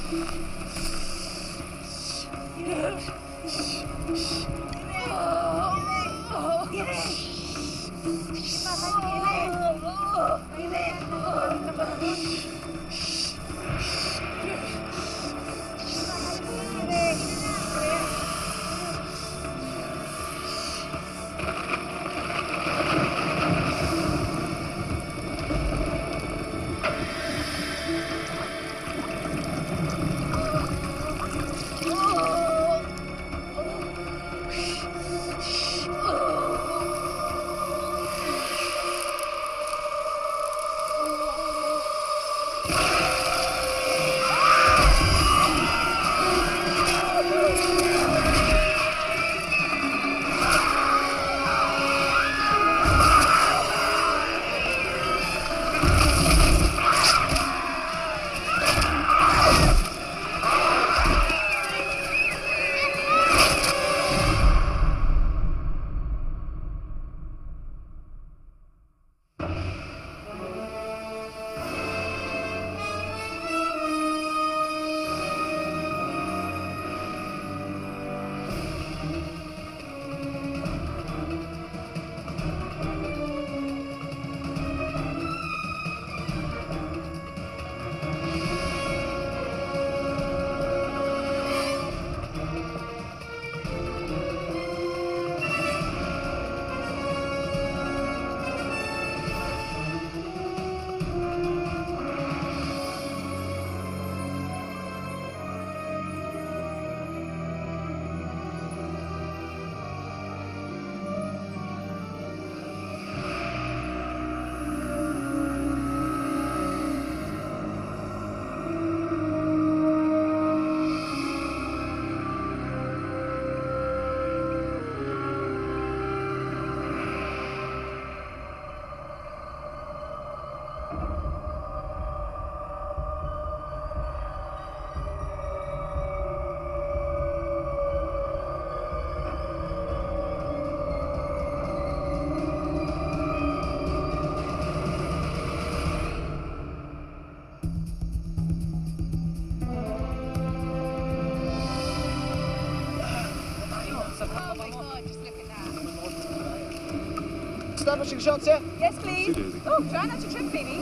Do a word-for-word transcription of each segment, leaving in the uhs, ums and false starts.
Establishing shots here? Yes, please. Oh, try not to trip, Phoebe.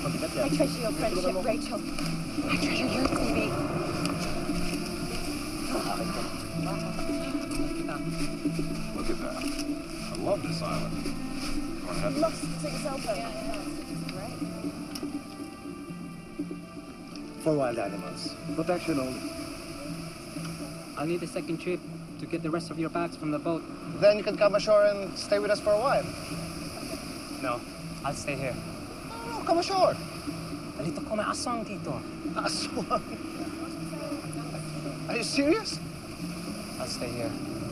I treasure your friendship, Rachel. I treasure you, Phoebe. Look at that. I love this island. I'd love to take a selfie. Yeah, yeah, it's great. For wild animals. Protection only. I'll need a second trip to get the rest of your bags from the boat. Then you can come ashore and stay with us for a while. No, I'll stay here. No, come ashore. Dito ko may aswang, Tito. Aswang? Are you serious? I'll stay here.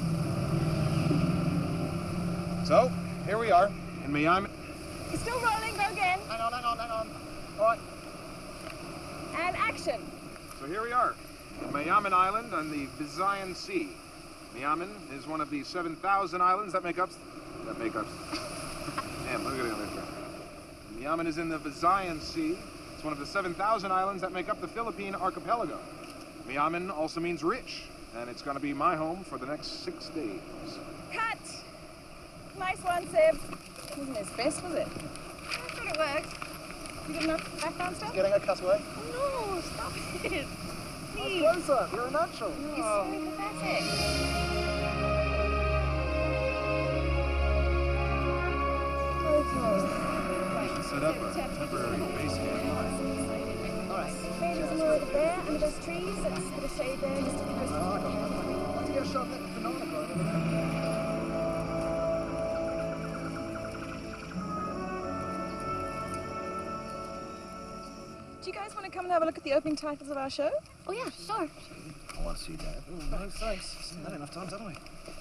So, here we are in Miami. It's still rolling, go again. Hang on, hang on, hang on. All right. And action. So here we are in Mayaman Island on the Visayan Sea. Mayaman is one of the seven thousand islands that make up... That make up... Damn, look at it over there. Mayaman is in the Visayan Sea. It's one of the seven thousand islands that make up the Philippine archipelago. Mayaman also means rich, and it's going to be my home for the next six days. Cut. Nice one, Seb. Wasn't his best, was it? I thought it worked. You good enough background stuff? Getting a cutaway? Oh, no, stop it. Please. Close up, you're a natural. You're so pathetic. Okay. Set up a temporary base camp. Nice. Maybe there's more over there under those trees. Let's put a shade there just to keep us. Oh, I got it. I want to get a shot at the banana garden over there. Do you guys want to come and have a look at the opening titles of our show? Oh, yeah, sure. I want to see that. Oh, no, thanks. Not enough time, haven't we?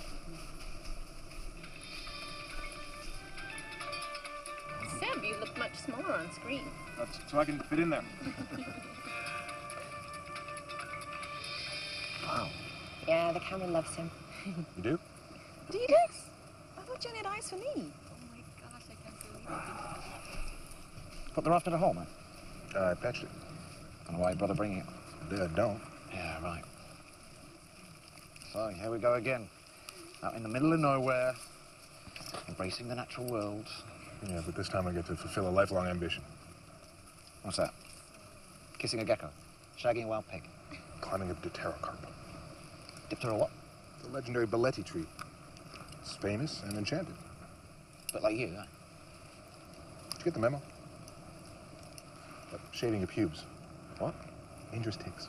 Seb, you look much smaller on screen. That's so I can fit in there. Wow. Yeah, the camera loves him. You do? Do you guys? I thought you only had eyes for me. Oh my gosh, I can't believe it. Put the raft in a hole, man. Uh, I patched it. I don't know why you bother bringing it. The day I don't. Yeah, right. So, here we go again. Out in the middle of nowhere, embracing the natural world. Yeah, but this time I get to fulfill a lifelong ambition. What's that? Kissing a gecko? Shagging a wild pig? Climbing a Dipterocarp. Diptero what? The legendary Belletti tree. It's famous and enchanted. Bit like you, huh? Did you get the memo? About shaving your pubes. What? Dangerous ticks.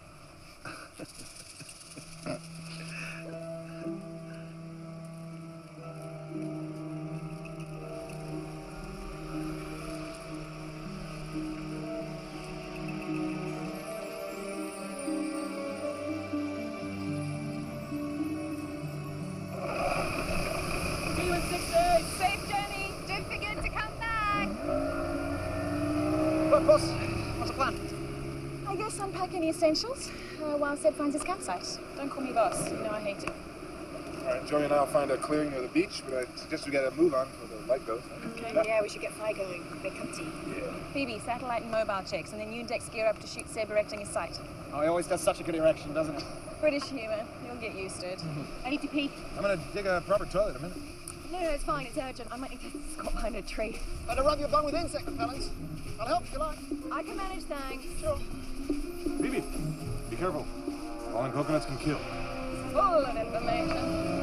Safe journey. Don't forget to come back. Look, boss, what's the plan? I guess unpack any essentials uh, while Seb finds his campsite. Don't call me boss. You know I hate it. All right, Joey and I'll find a clearing near the beach, but I suggest we get a move on before the light goes. Okay. Yeah, we should get fire going. Make cup tea. Yeah. Phoebe, satellite and mobile checks, and then you and Dex gear up to shoot Seb erecting his sight. Oh, he always does such a good erection, doesn't he? British humour. You'll get used to it. I need to pee. I'm gonna dig a proper toilet in a minute. No, no, it's fine. It's urgent. I might need to squat behind a tree. Better rub your bum with insect repellents. I'll help if you like. I can manage, thanks. Sure. Phoebe, be careful. Falling coconuts can kill. Full of information.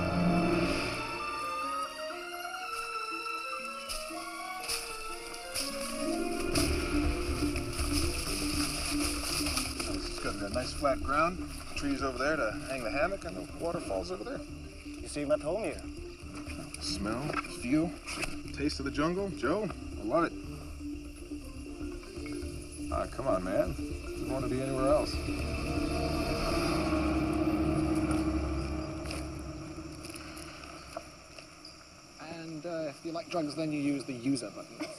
It's got a nice flat ground, trees over there to hang the hammock, and the waterfalls over there. You seem at home here. Smell, feel, taste of the jungle. Joe, I love it. Ah, come on, man. Wouldn't want to be anywhere else. And uh, if you like drugs, then you use the user button.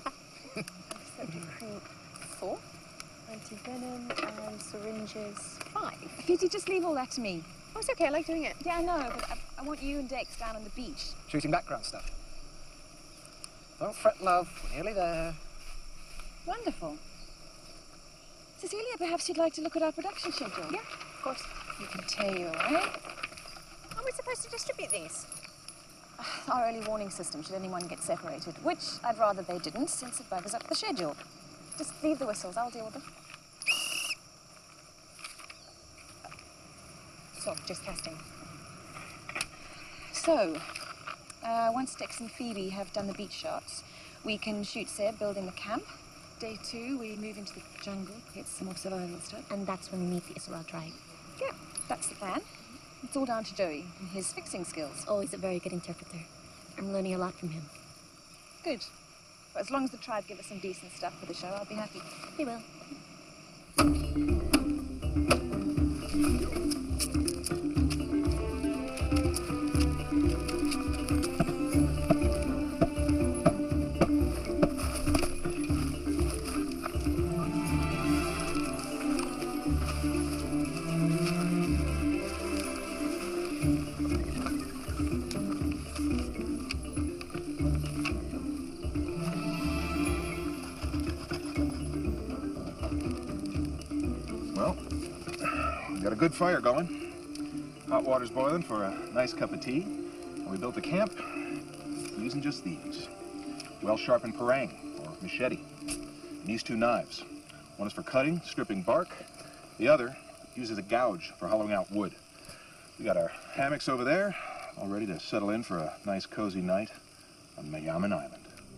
Four. Anti-venom and syringes. Five. Did you just leave all that to me? Oh, it's okay. I like doing it. Yeah, I know, but I, I want you and Dex down on the beach. Shooting background stuff. Don't fret, love. We're nearly there. Wonderful. Cecilia, perhaps you'd like to look at our production schedule? Yeah, of course. You can tell you, right? How are we supposed to distribute these? Our early warning system, should anyone get separated, which I'd rather they didn't, since it buggers up the schedule. Just leave the whistles, I'll deal with them. So, just testing. So, uh, once Dex and Phoebe have done the beach shots, we can shoot Seb building the camp. Day two, we move into the jungle, get some more survival stuff. And that's when we meet the Issaral tribe. Yeah, that's the plan. It's all down to Joey and his fixing skills. Oh, he's a very good interpreter. I'm learning a lot from him. Good. But as long as the tribe give us some decent stuff for the show, I'll be happy. They will. Good fire going. Hot water's boiling for a nice cup of tea. And we built the camp using just these. Well-sharpened parang, or machete. And these two knives. One is for cutting, stripping bark. The other uses a gouge for hollowing out wood. We got our hammocks over there, all ready to settle in for a nice cozy night on Mayaman Island.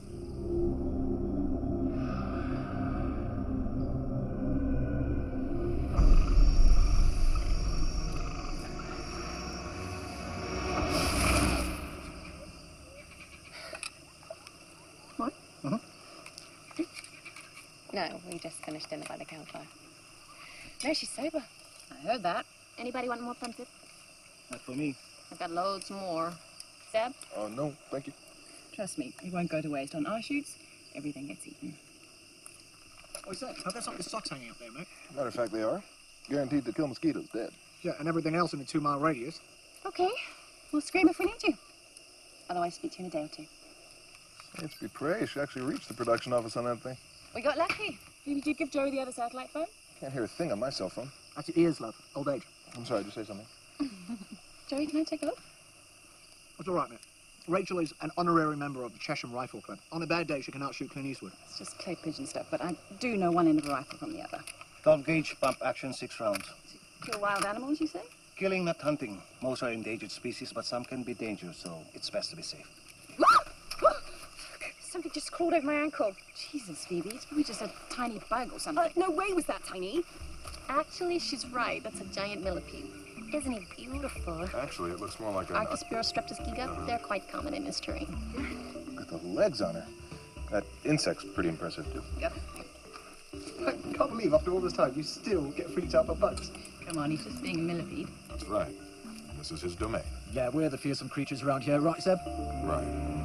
No, we just finished dinner by the campfire. No, she's sober. I heard that. Anybody want more pumpkin? Not for me. I've got loads more. Seb? Oh, no, thank you. Trust me, it won't go to waste. On our shoots, everything gets eaten. What's that? I've got some of the socks hanging up there, mate. Matter of fact, they are. Guaranteed to kill mosquitoes dead. Yeah, and everything else in the two-mile radius. Okay, we'll scream if we need to. Otherwise, speak to you in a day or two. It's be praised. She actually reached the production office on that thing. We got lucky. Did you give Joey the other satellite phone? Can't hear a thing on my cell phone. That's your ears, love. Old age. I'm sorry, did you say something? Joey, can I take a look? It's all right, mate. Rachel is an honorary member of the Chesham Rifle Club. On a bad day, she can outshoot Clint Eastwood. It's just clay pigeon stuff, but I do know one end of a rifle from the other. twelve gauge pump action, six rounds. Kill wild animals, you say? Killing, not hunting. Most are endangered species, but some can be dangerous, so it's best to be safe. Something just crawled over my ankle. Jesus, Phoebe, it's probably just a tiny bug or something. Uh, no way was that tiny. Actually, she's right. That's a giant millipede. Isn't he beautiful? Actually, it looks more like a... Archospora streptosgiga, Uh-huh. they're quite common in this terrain. Look at the legs on her. That insect's pretty impressive, too. Yep. I can't believe after all this time you still get freaked out by bugs. Come on, he's just being a millipede. That's right. This is his domain. Yeah, we're the fearsome creatures around here, right, Seb? Right.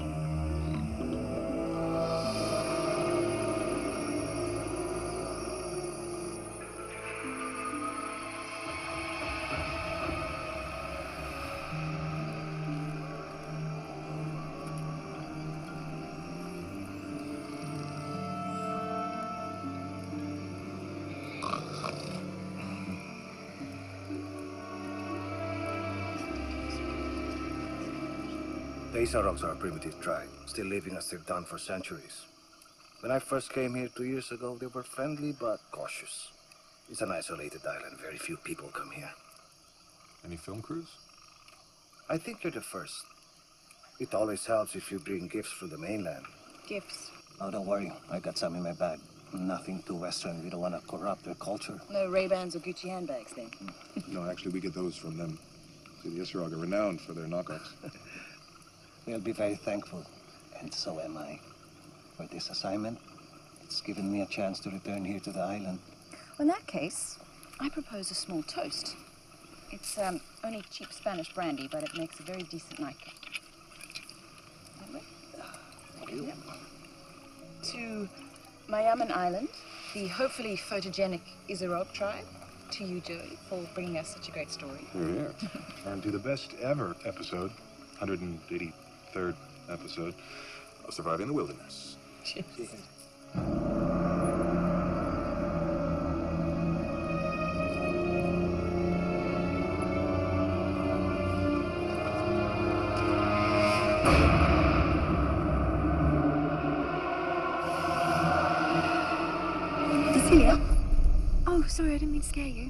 The Isarogs are a primitive tribe, still living as they've done for centuries. When I first came here two years ago, they were friendly but cautious. It's an isolated island. Very few people come here. Any film crews? I think you're the first. It always helps if you bring gifts from the mainland. Gifts. Oh, don't worry. I got some in my bag. Nothing too Western. We don't want to corrupt their culture. No Ray-Bans or Gucci handbags, then. No, actually, we get those from them. See, the Isarog are renowned for their knockoffs. They'll be very thankful, and so am I. For this assignment, it's given me a chance to return here to the island. Well, in that case, I propose a small toast. It's um, only cheap Spanish brandy, but it makes a very decent nightcap. Thank you. Yep. To Mayaman Island, the hopefully photogenic Isarog tribe. To you, Joey, for bringing us such a great story. Here, here. And to the best ever episode, one hundred eighty-third episode, of Surviving the Wilderness. Cheers. Cecilia? Oh, sorry, I didn't mean to scare you.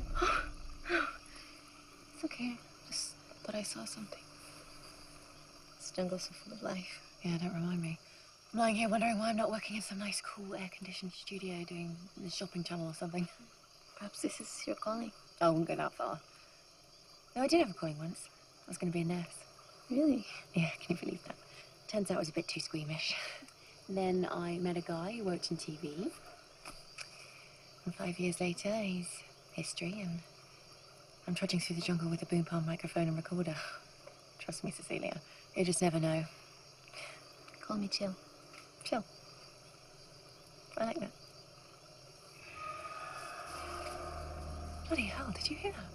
It's okay. Just thought I saw something. This jungle's so full of life. Yeah, don't remind me. I'm lying here wondering why I'm not working in some nice, cool, air-conditioned studio doing the shopping channel or something. Perhaps this is your calling. I won't go that far. No, I did have a calling once. I was going to be a nurse. Really? Yeah, can you believe that? Turns out I was a bit too squeamish. And then I met a guy who worked in T V. And five years later, he's history, and I'm trudging through the jungle with a boom palm microphone and recorder. Trust me, Cecilia, you just never know. Call me Chill. Chill. I like that. Bloody hell, did you hear that?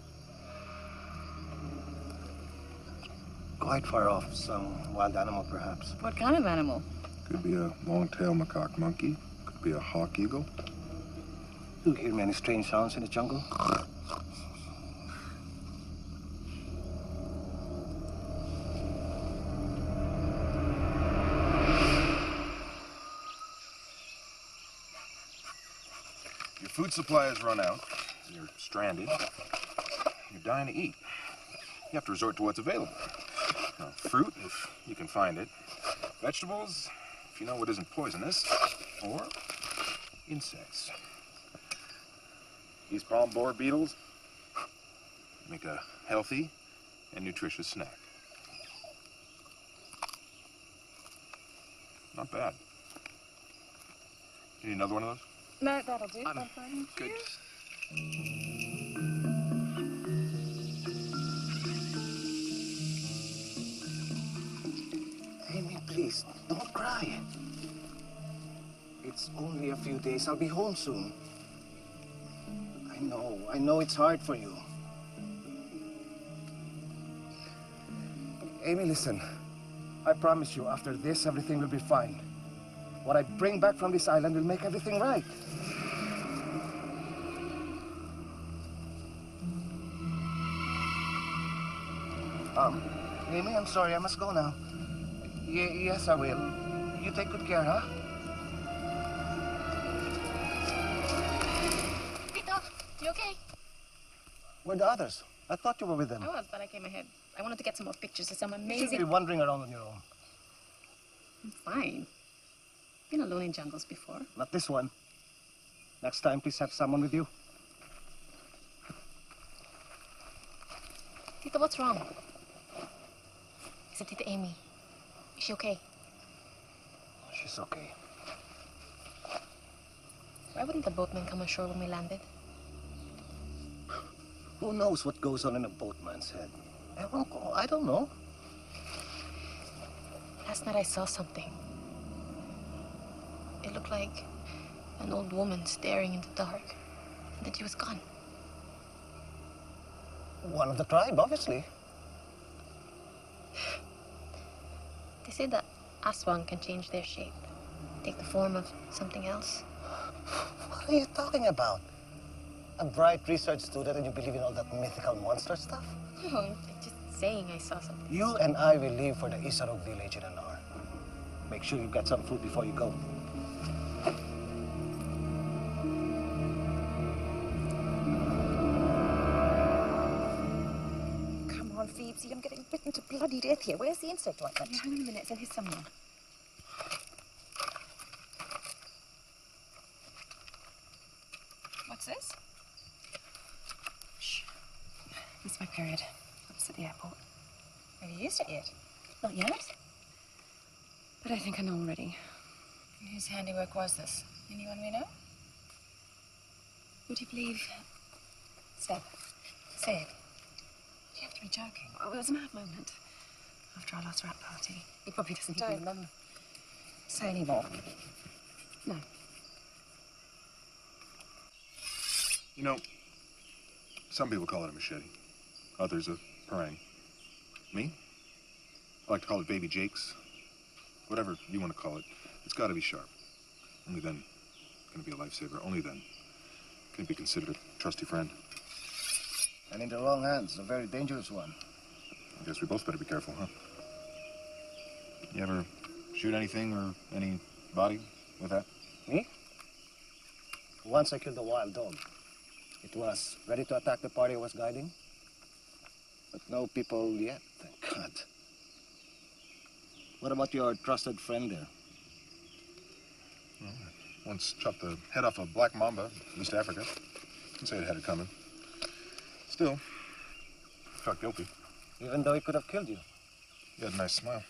Quite far off. Some wild animal, perhaps. What kind of animal? Could be a long-tailed macaque monkey. Could be a hawk eagle. Do you hear many strange sounds in the jungle? Your food supply has run out. You're stranded. You're dying to eat. You have to resort to what's available. Now, fruit, if you can find it. Vegetables, if you know what isn't poisonous. Or insects. These palm borer beetles make a healthy and nutritious snack. Not bad. You need another one of those? No, that'll do. I'm Thank good. you. Amy, please, don't cry. It's only a few days. I'll be home soon. I know, I know it's hard for you. Amy, listen. I promise you, after this, everything will be fine. What I bring back from this island will make everything right. Um, Amy, I'm sorry, I must go now. Y yes, I will. You take good care, huh? Vito, you okay? Where are the others? I thought you were with them. I was, but I came ahead. I wanted to get some more pictures of some You should amazing... be wandering around on your own. I'm fine. Been alone in jungles before. Not this one. Next time, please have someone with you. Tita, what's wrong? Is it Tita Amy? Is she okay? She's okay. Why wouldn't the boatman come ashore when we landed? Who knows what goes on in a boatman's head? Ewan ko, I don't know. Last night I saw something. It looked like an old woman staring in the dark. And then she was gone. One of the tribe, obviously. They say that Aswang can change their shape. Take the form of something else. What are you talking about? A bright research student and you believe in all that mythical monster stuff? No, I'm just saying I saw something. You and I will leave for the Isarog village in an hour. Make sure you get some food before you go. Come on, Phoebe, I'm getting bitten to bloody death here. Where's the insect ointment? Hang on a minute, it's in here somewhere. What's this? Shh. It's my period. Opposite the airport. Have you used it yet? Not yet. But I think I know already. Whose handiwork was this? Anyone we know? Would you believe? Step. Say it. You have to be joking. Oh, it was a mad moment. After our last rap party. He probably doesn't even Don't. remember. Say any more. No. You know, some people call it a machete. Others a parang. Me? I like to call it Baby Jake's. Whatever you want to call it, it's got to be sharp. Only then can it be a lifesaver. Only then can it be considered a trusty friend. And in the wrong hands, a very dangerous one. I guess we both better be careful, huh? You ever shoot anything or anybody with that? Me? Once I killed a wild dog. It was ready to attack the party I was guiding. But no people yet, thank God. What about your trusted friend there? Well, I once chopped the head off a black mamba in East Africa. Didn't say it had it coming. Still, felt guilty. Even though he could have killed you. He had a nice smile.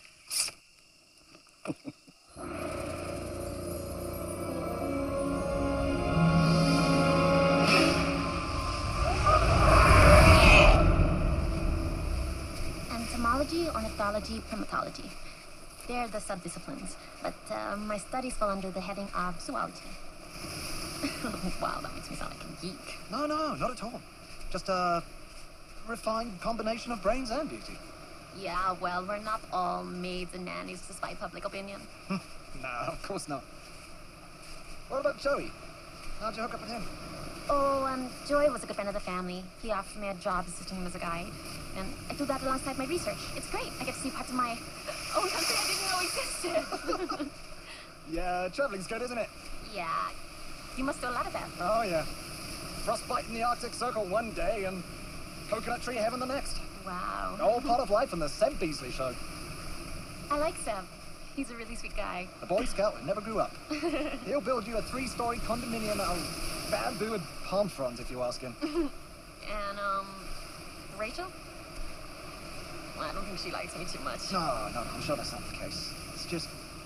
Entomology, ornithology, primatology. They're the subdisciplines, but uh, my studies fall under the heading of zoology. Wow, that makes me sound like a geek. No, no, not at all. Just a refined combination of brains and beauty. Yeah, well, we're not all maids and nannies to spy public opinion. No, of course not. What about Joey? How'd you hook up with him? Oh, um, Joy was a good friend of the family. He offered me a job assisting him as a guide. And I do that alongside my research. It's great. I get to see parts of my own country I didn't know existed. Yeah, traveling's good, isn't it? Yeah. You must do a lot of that. Oh, yeah. Frostbite in the Arctic Circle one day and coconut tree heaven the next. Wow. All part of life in the Seb Beasley show. I like Seb. He's a really sweet guy. A Boy Scout that never grew up. He'll build you a three-story condominium out of bamboo and palm fronds if you ask him. And, um, Rachel? Well, I don't think she likes me too much. No, no, no, I'm sure that's not the case. It's just...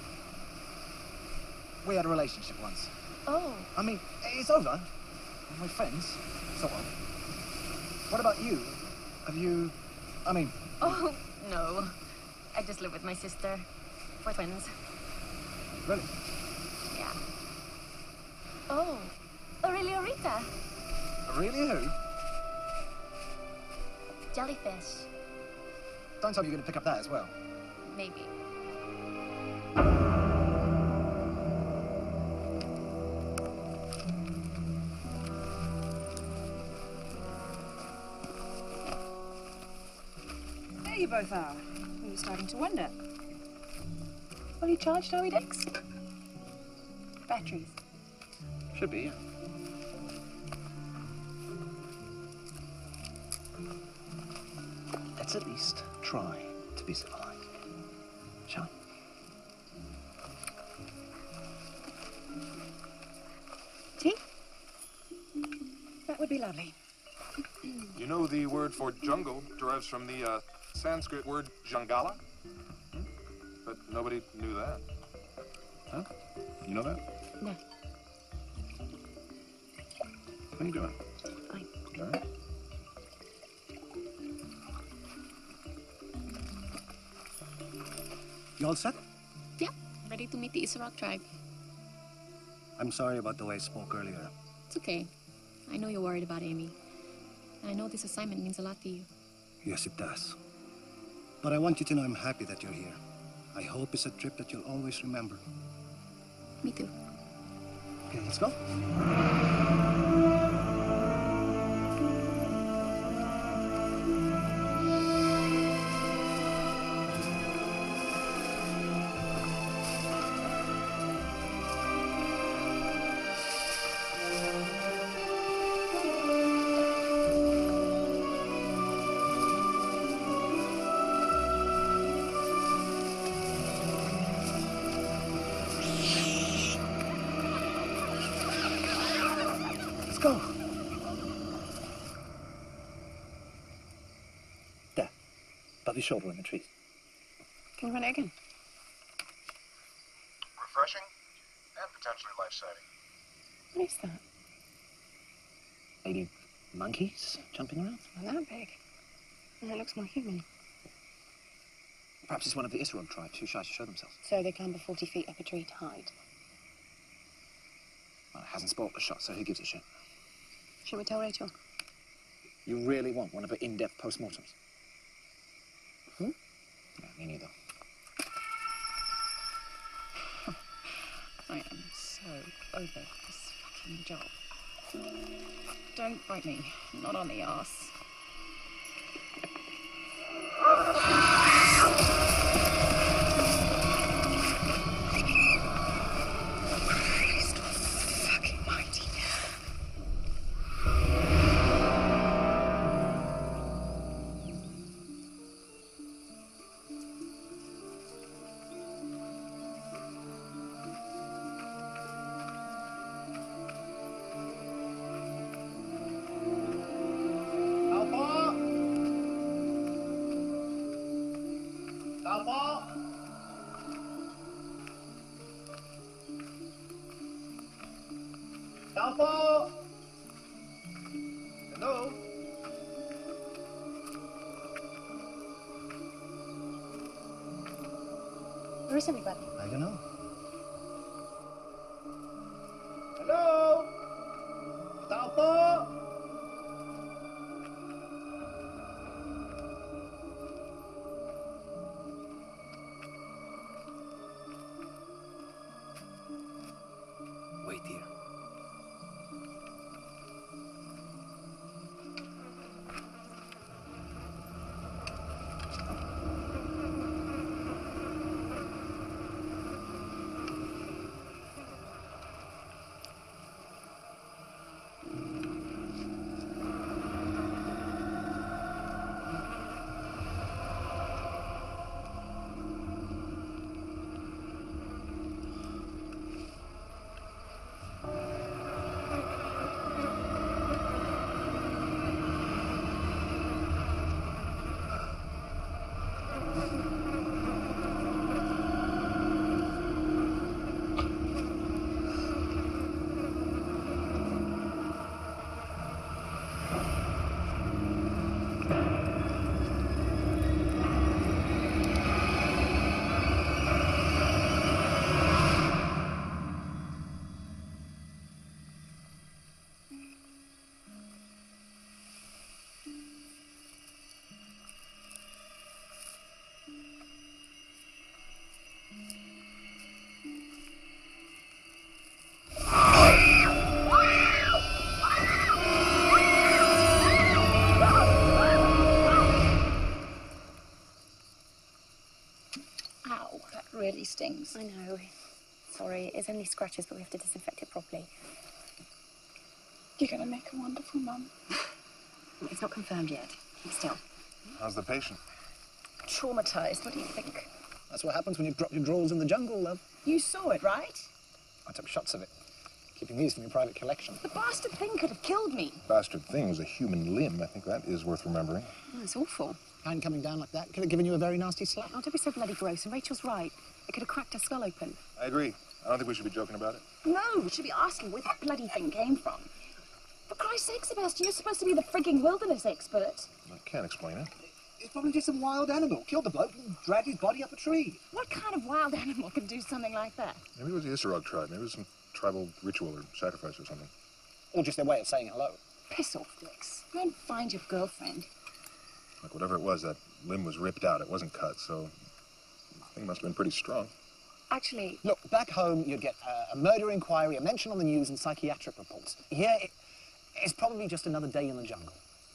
We had a relationship once. Oh. I mean, it's over. We're friends, so on. What about you? Have you... I mean... Oh, no. I just live with my sister. We're twins. Really? Yeah. Oh. Aurelia Rita. Really who? Jellyfish. Don't tell me you're going to pick up that as well. Maybe. There There you both are. We were starting to wonder. Fully charged, are we, Dex? Batteries. Should be, yeah. Let's at least try to be civilized. Shall we? Tea? That would be lovely. You know the word for jungle derives from the uh, Sanskrit word jangala? Hmm? But nobody knew that. Huh? You know that? No. What are you doing? Fine. All right. You all set? Yeah, ready to meet the Isarok tribe. I'm sorry about the way I spoke earlier. It's okay. I know you're worried about Amy. And I know this assignment means a lot to you. Yes, it does. But I want you to know I'm happy that you're here. I hope it's a trip that you'll always remember. Me too. Okay, let's go. Go. There. Above your shoulder in the trees. Can you run it again? Refreshing and potentially life-saving. What is that? Maybe monkeys jumping around? Not that big. And it looks more human. Perhaps it's one of the Isarog tribe, too shy to show themselves. So they clamber forty feet up a tree to hide. Well, it hasn't spoiled the shot, so who gives a shit? Shouldn't we tell Rachel? You really want one of her in-depth post-mortems? Hmm? No, me neither. I am so over this fucking job. Don't bite me. Not on the arse. Christ fucking mighty. Alpha! Hello? Where is everybody? I don't know. Hello? Alpha! Wait here. things. I know. Sorry, it's only scratches, but we have to disinfect it properly. You're gonna make a wonderful mum. It's not confirmed yet. Keep still. How's the patient? Traumatized, what do you think? That's what happens when you drop your drawers in the jungle, love. You saw it, right? I took shots of it. Keeping these from your private collection. The bastard thing could have killed me. Bastard thing was a human limb. I think that is worth remembering. Oh, it's awful. Hand coming down like that could have given you a very nasty slap. Oh, don't be so bloody gross. And Rachel's right. It could have cracked her skull open. I agree. I don't think we should be joking about it. No, we should be asking where the bloody thing came from. For Christ's sake, Sebastian, you're supposed to be the frigging wilderness expert. I can't explain it. It's probably just some wild animal. Killed the bloke and dragged his body up a tree. What kind of wild animal can do something like that? Maybe it was the Isarog tribe. Maybe it was some tribal ritual or sacrifice or something. Or just their way of saying hello. Piss off, Dix. Go and find your girlfriend. Like, whatever it was, that limb was ripped out. It wasn't cut, so the thing must have been pretty strong. Actually, Look, back home, you'd get uh, a murder inquiry, a mention on the news, and psychiatric reports. Here, it, it's probably just another day in the jungle.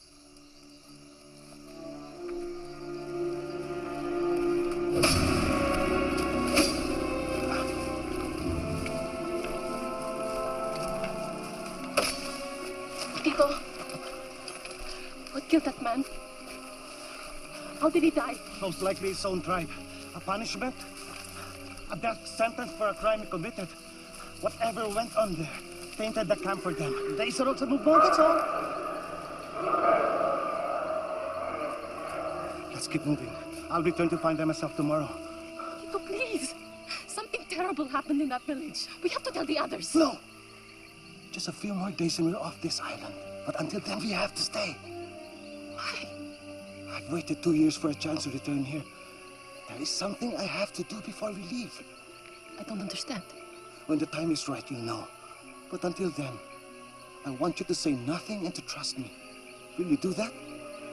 People, what killed that man? How did he die? Most likely his own tribe. A punishment? A death sentence for a crime he committed. Whatever went on there tainted the camp for them. The Isarogs have moved on, that's all. Let's keep moving. I'll return to find them myself tomorrow. People, please. Something terrible happened in that village. We have to tell the others. No! Just a few more days and we're off this island. But until then, we have to stay. Why? I've waited two years for a chance to return here. There is something I have to do before we leave. I don't understand. When the time is right, you'll know. But until then, I want you to say nothing and to trust me. Will you do that?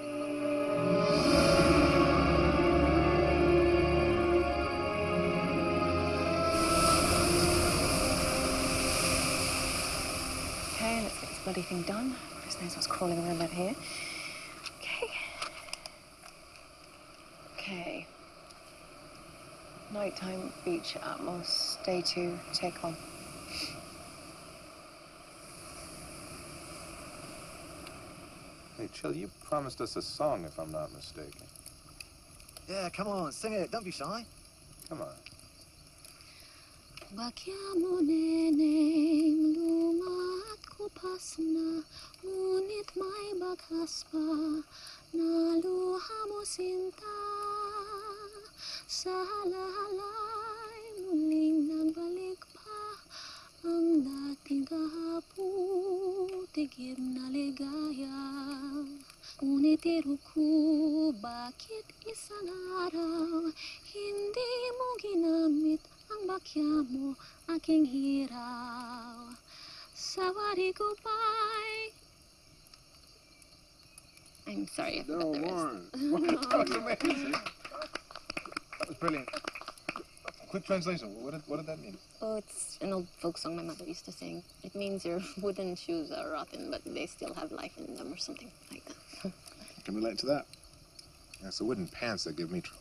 okay, let's get this bloody thing done. Chris knows what's crawling around out here. Okay. Okay. Nighttime beach Atmos, day two, take on. Hey, Chill, you promised us a song, if I'm not mistaken. Yeah, come on, sing it. Don't be shy. Come on. Bakyamu neneng lumat kupas na, ngunit may bakas pa, naluha mo sinta. Sa halalay muling nagbalik pa, ang dating kahaputigib na ligaya. Ngunit iruko, bakit isang araw hindi mo ginamit ang bakya mo, aking hiraw. Sawari ko ba'y... I'm sorry, I forgot the rest. That was amazing. That was brilliant. Quick translation. What did, what did that mean? Oh, it's an old folk song my mother used to sing. It means your wooden shoes are rotten, but they still have life in them or something like that. I can relate to that. Yeah, it's the wooden pants that give me trouble.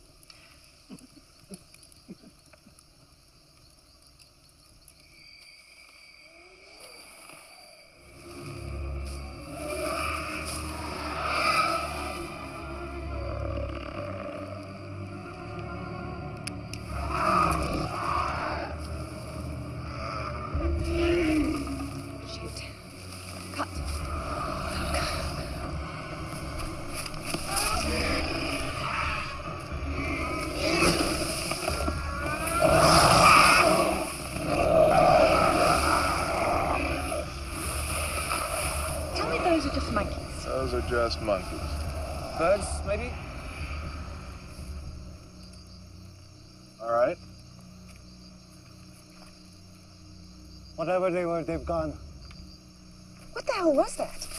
Those are just monkeys. Birds, maybe? All right. Whatever they were, they've gone. What the hell was that?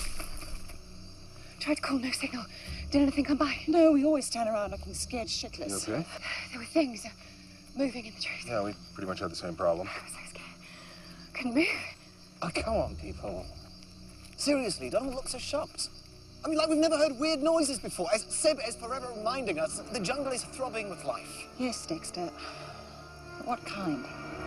Tried to call, no signal. Did anything come by? No, we always stand around looking scared shitless. You okay? There were things uh, moving in the trees. Yeah, we pretty much had the same problem. I was so scared. Couldn't move. Oh, come on, people. Seriously, don't look so shocked. I mean, like we've never heard weird noises before. As Seb is forever reminding us, the jungle is throbbing with life. Yes, Dexter. What kind?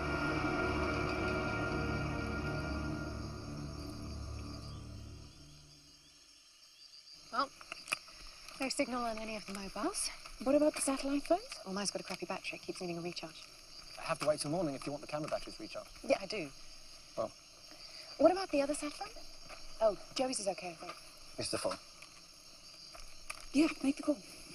Well, no signal on any of the mobiles. What about the satellite phones? Well, mine's got a crappy battery. It keeps needing a recharge. I have to wait till morning if you want the camera batteries recharged. Yeah, I do. Well, What about the other sat phone? Oh, Joey's is okay, I think. it's the phone. Yeah, make the call.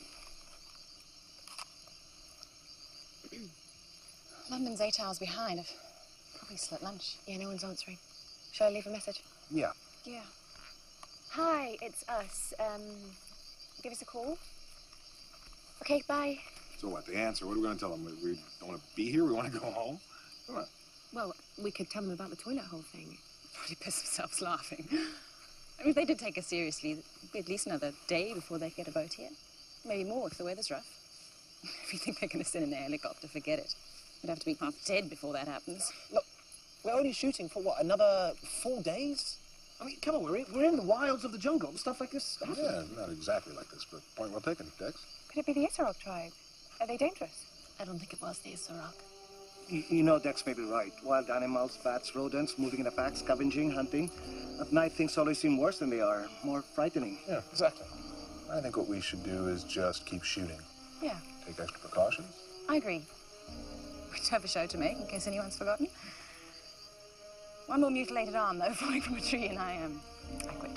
London's eight hours behind. I've probably still at lunch. Yeah, no one's answering. Shall I leave a message? Yeah. Yeah. Hi, it's us. Um, give us a call. Okay, bye. So what, the answer? What are we going to tell them? We, we don't want to be here? We want to go home? Come on. Well, we could tell them about the toilet hole thing. Probably piss themselves laughing. I mean, if they did take us seriously, it'd be at least another day before they could get a boat here. Maybe more if the weather's rough. If you think they're going to send in a helicopter, forget it. We'd have to be half dead before that happens. Look, we're only shooting for what, another four days? I mean, come on, we're in, we're in the wilds of the jungle. Stuff like this happens. Yeah, not exactly like this, but point well taken, Dex. Could it be the Isarog tribe? Are they dangerous? I don't think it was the Isarog. You, you know Dex may be right. Wild animals, bats, rodents, moving in a pack, scavenging, hunting. At night, things always seem worse than they are. More frightening. Yeah, exactly. I think what we should do is just keep shooting. Yeah, Take extra precautions. I agree. We do have a show to make, in case anyone's forgotten. One more mutilated arm, though, falling from a tree, and I am. Um, I quit.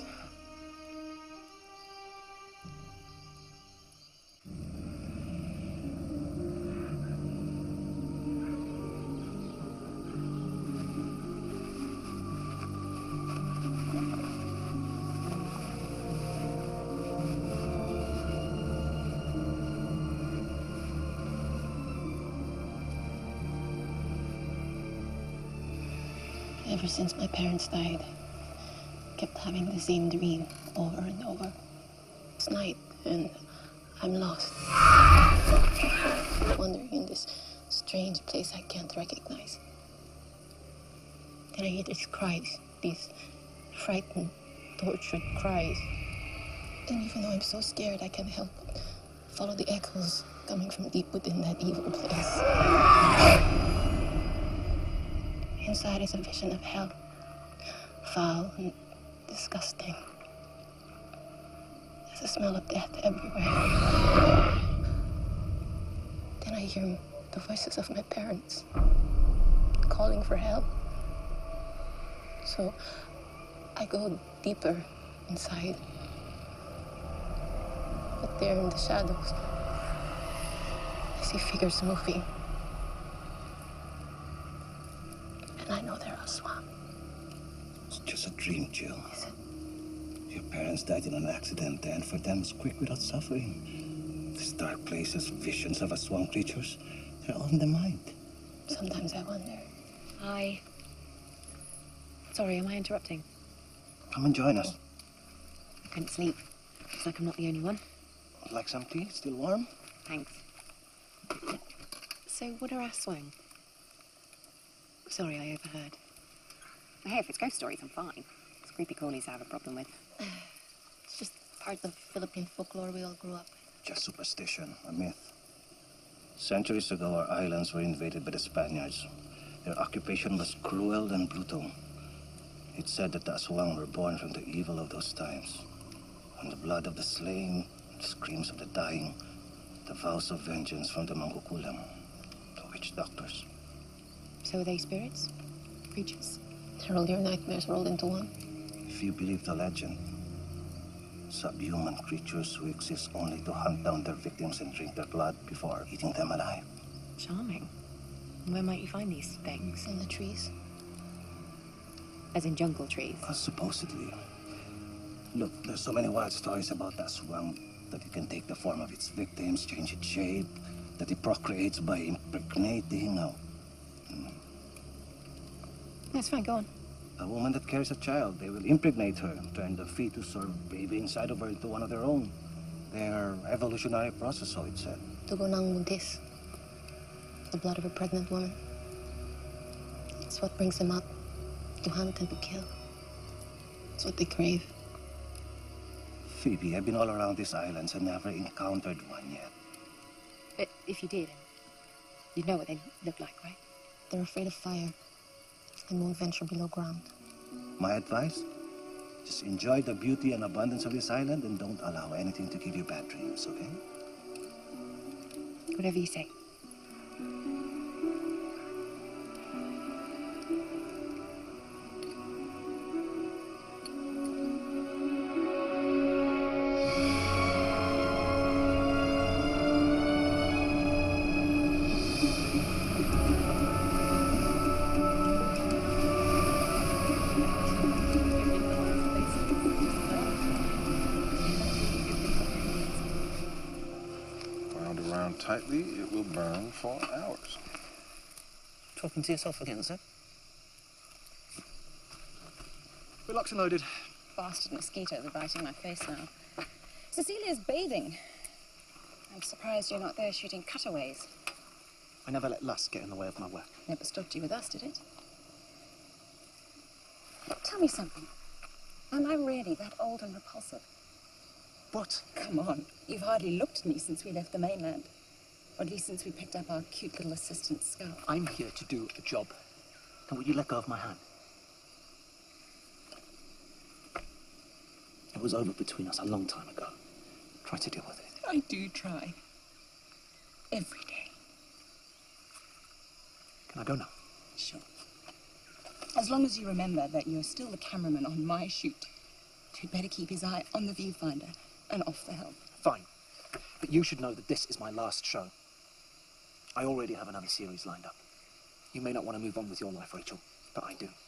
Ever since my parents died, I kept having the same dream over and over. It's night, and I'm lost. Wandering in this strange place I can't recognize. Then I hear these cries, these frightened, tortured cries. And even though I'm so scared, I can't help but follow the echoes coming from deep within that evil place. Inside is a vision of hell, foul and disgusting. There's a smell of death everywhere. Then I hear the voices of my parents calling for help. So I go deeper inside. But there in the shadows, I see figures moving. And I know they're Aswang. It's just a dream, Jill. Is it? Your parents died in an accident, and for them it's quick without suffering. These dark places, visions of Aswang creatures, they're all in the mind. Sometimes I wonder. Hi. Sorry, am I interrupting? Come and join us. I couldn't sleep. Looks like I'm not the only one. Like some tea? Still warm? Thanks. So, what are Aswang? Sorry, I overheard. Hey, if it's ghost stories, I'm fine. It's creepy crawlies I have a problem with. It's just part of Philippine folklore we all grew up with. Just superstition, a myth. Centuries ago, our islands were invaded by the Spaniards. Their occupation was cruel and brutal. It's said that the Aswang were born from the evil of those times. From the blood of the slain, the screams of the dying, the vows of vengeance from the Mangkukulam, the witch doctors. So are they spirits? Creatures? They're all your nightmares rolled into one? If you believe the legend, subhuman creatures who exist only to hunt down their victims and drink their blood before eating them alive. Charming. Where might you find these things? In the trees. As in jungle trees? Uh, supposedly. Look, there's so many wild stories about that Aswang that it can take the form of its victims, change its shape, that it procreates by impregnating. Now, That's fine, go on. a woman that carries a child, they will impregnate her, turn the fetus or baby inside of her into one of their own. Their evolutionary process, so it said. Dugo ng buntis. The blood of a pregnant woman. It's what brings them up to hunt and to kill. It's what they crave. Phoebe, I've been all around these islands and never encountered one yet. But if you did, You know what they look like, right? They're afraid of fire and won't venture below ground. My advice? Just enjoy the beauty and abundance of this island and don't allow anything to give you bad dreams, okay? Whatever you say. Tightly, it will burn for hours. Talking to yourself again, sir? We're locked and loaded. Bastard mosquitoes are biting my face now. Cecilia's bathing. I'm surprised you're not there shooting cutaways. I never let lust get in the way of my work. Never stopped you with us, did it? Tell me something. Am I really that old and repulsive? What? Come on. You've hardly looked at me since we left the mainland. Or at least since we picked up our cute little assistant, Scout. I'm here to do a job. Now, will you let go of my hand? It was over between us a long time ago. Try to deal with it. I do try. Every day. Can I go now? Sure. As long as you remember that you're still the cameraman on my shoot, he'd better keep his eye on the viewfinder and off the helm. Fine. But you should know that this is my last show. I already have another series lined up. You may not want to move on with your life, Rachel, but I do.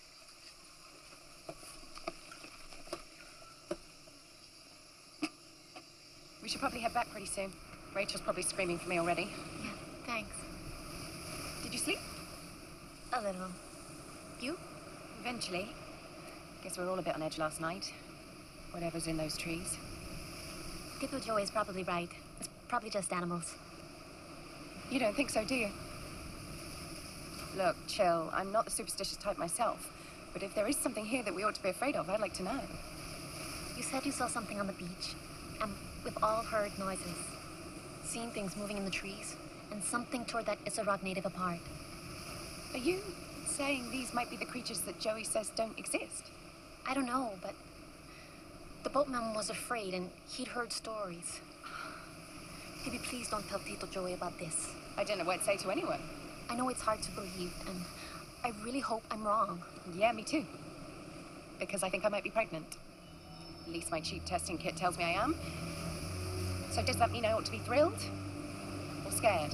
We should probably head back pretty soon. Rachel's probably screaming for me already. Yeah, thanks. Did you sleep? A little. You? Eventually. Guess we were all a bit on edge last night. Whatever's in those trees. Tito Joey is probably right. It's probably just animals. You don't think so, do you? Look, chill. I'm not the superstitious type myself. But if there is something here that we ought to be afraid of, I'd like to know. You said you saw something on the beach. And we've all heard noises. Seen things moving in the trees. And something tore that Isarog native apart. Are you saying these might be the creatures that Joey says don't exist? I don't know, but the boatman was afraid and he'd heard stories. Maybe please don't tell Tito Joey about this. I don't know what to say to anyone. I know it's hard to believe, and I really hope I'm wrong. Yeah, me too. Because I think I might be pregnant. At least my cheap testing kit tells me I am. So does that mean I ought to be thrilled? Or scared?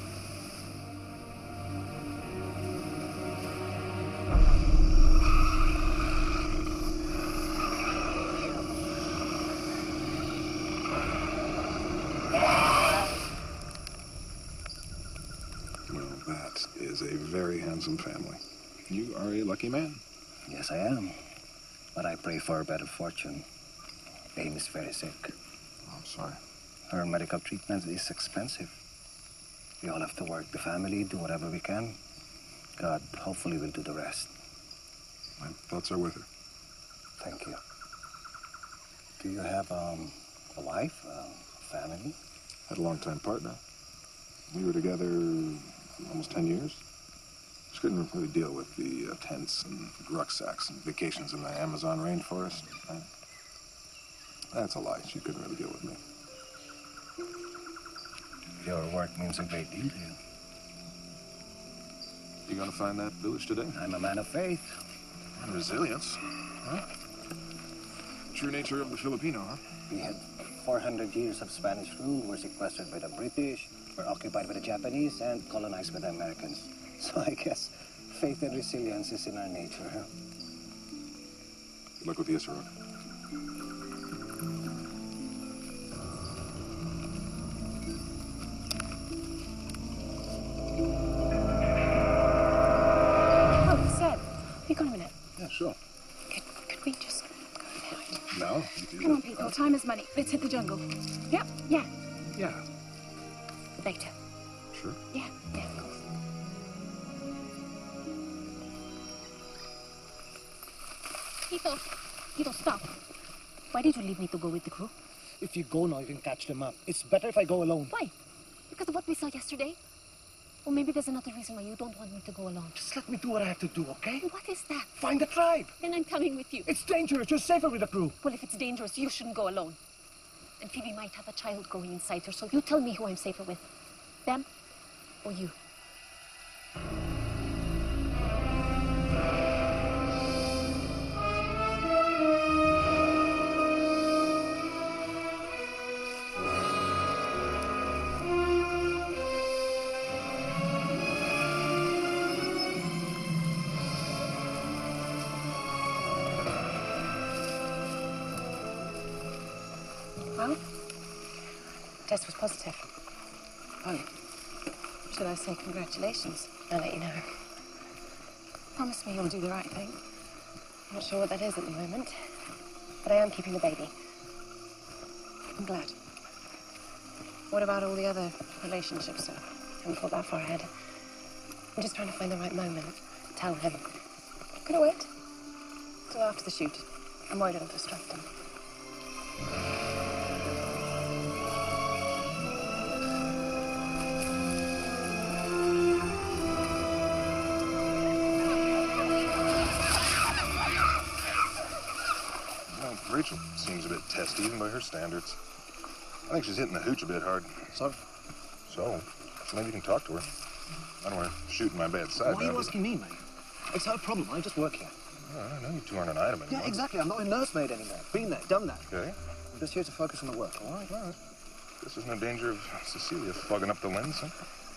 Is a very handsome family. You are a lucky man. Yes, I am. But I pray for a better fortune. Amy is very sick. Oh, I'm sorry. Her medical treatment is expensive. We all have to work the family, do whatever we can. God hopefully will do the rest. My thoughts are with her. Thank you. Do you have um, a wife, a family? Had a long-time partner. We were together almost ten years. Just couldn't really deal with the uh, tents and rucksacks and vacations in the Amazon rainforest. Uh, that's a lie. She couldn't really deal with me. Your work means a great deal to you. You gonna find that village today? I'm a man of faith. And resilience. Huh? True nature of the Filipino, huh? We had four hundred years of Spanish rule. We're sequestered by the British. We're occupied by the Japanese and colonized by the Americans. So I guess faith and resilience is in our nature, huh? Good luck with the Isarog. Oh, Seb, have you got a minute? Yeah, sure. Could, could we just go ahead? No? Come on, people. Time is money. Let's hit the jungle. Yep. Yeah. Yeah. Later. Sure. Yeah, yeah, of course. Tito, Tito, stop. Why did you leave me to go with the crew? If you go now, you can catch them up. It's better if I go alone. Why? Because of what we saw yesterday? Well, maybe there's another reason why you don't want me to go alone. Just let me do what I have to do, okay? What is that? Find the tribe. Then I'm coming with you. It's dangerous. You're safer with the crew. Well, if it's dangerous, you shouldn't go alone. And Phoebe might have a child growing inside her, so you tell me who I'm safer with. Them or you? Well, test was positive. Oh, Should I say congratulations? I'll let you know. Promise me you'll do the right thing. I'm not sure what that is at the moment, but I am keeping the baby. I'm glad. What about all the other relationships, sir? Haven't thought that far ahead. I'm just trying to find the right moment to tell him. Could I wait? Till after the shoot. I'm worried it'll distract him. Well, Rachel seems a bit testy, even by her standards. I think she's hitting the hooch a bit hard. So? So, maybe you can talk to her. I don't want to shoot in my bad side. Why are you now, asking me, mate? It's her problem. I just work here. but- I know you two aren't an item anymore. Yeah, exactly. I'm not a nursemaid anymore. Been there, done that. Okay. I'm just here to focus on the work, all right? Well, guess there's no danger of Cecilia fogging up the lens, huh?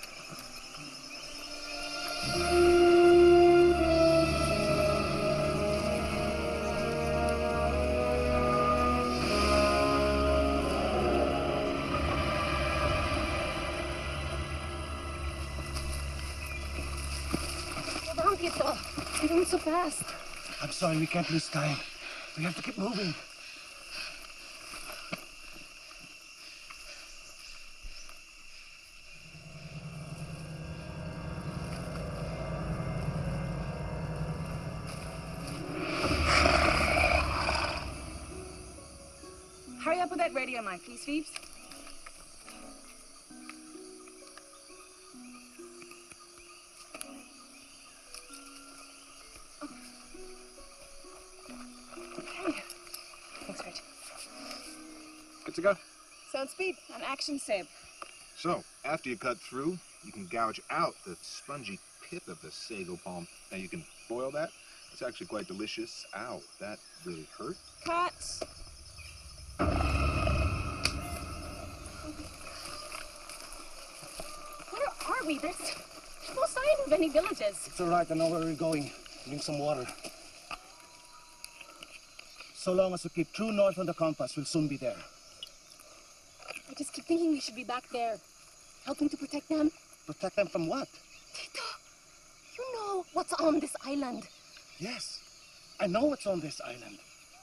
Slow down, Pietro. You're going so fast. I'm sorry, we can't lose time. We have to keep moving. Hurry up with that radio mic, please, Phoebes. Okay. Thanks, Rich. Good to go. Sound speed and action, Seb. So, after you cut through, you can gouge out the spongy pith of the sago palm. Now, you can boil that. It's actually quite delicious. Ow, that really hurt. Cut. Where are we? There's no sign of any villages. It's all right. I know where we're going. Bring some water. So long as we keep true north on the compass, we'll soon be there. I just keep thinking we should be back there, helping to protect them. Protect them from what? Tito, you know what's on this island. Yes, I know what's on this island.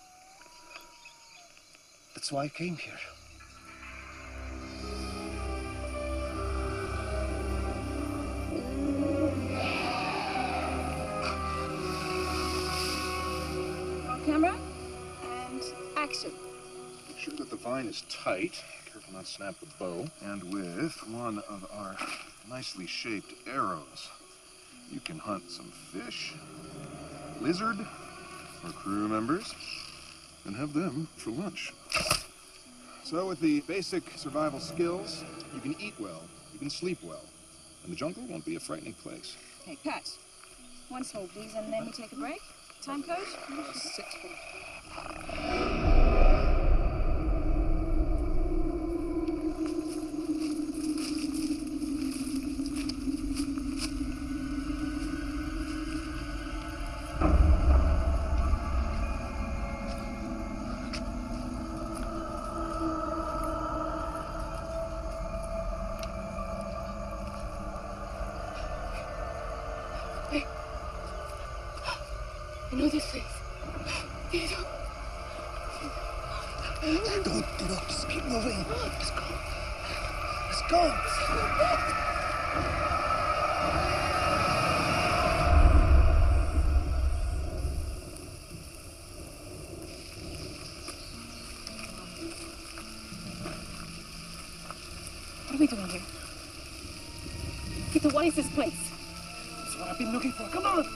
That's why I came here. Roll camera and action. Make sure that the vine is tight. Careful not to snap the bow. And with one of our nicely shaped arrows, you can hunt some fish, lizard, or crew members, and have them for lunch. So with the basic survival skills, you can eat well, you can sleep well, and the jungle won't be a frightening place. Okay, cut. Once more, please, and then we take a break. Time code? Six four. I know this place. Tito. Don't look. Just keep moving. Let's go. Let's go. What are we doing here? Peter, what is this place? That's what I've been looking for. Come on!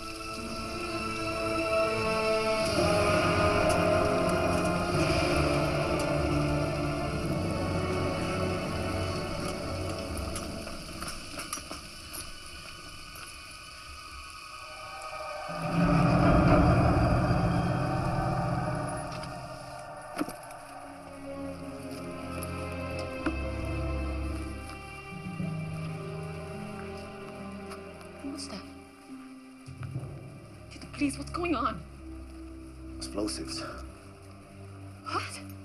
What's that? Peter, please, what's going on? Explosives. What?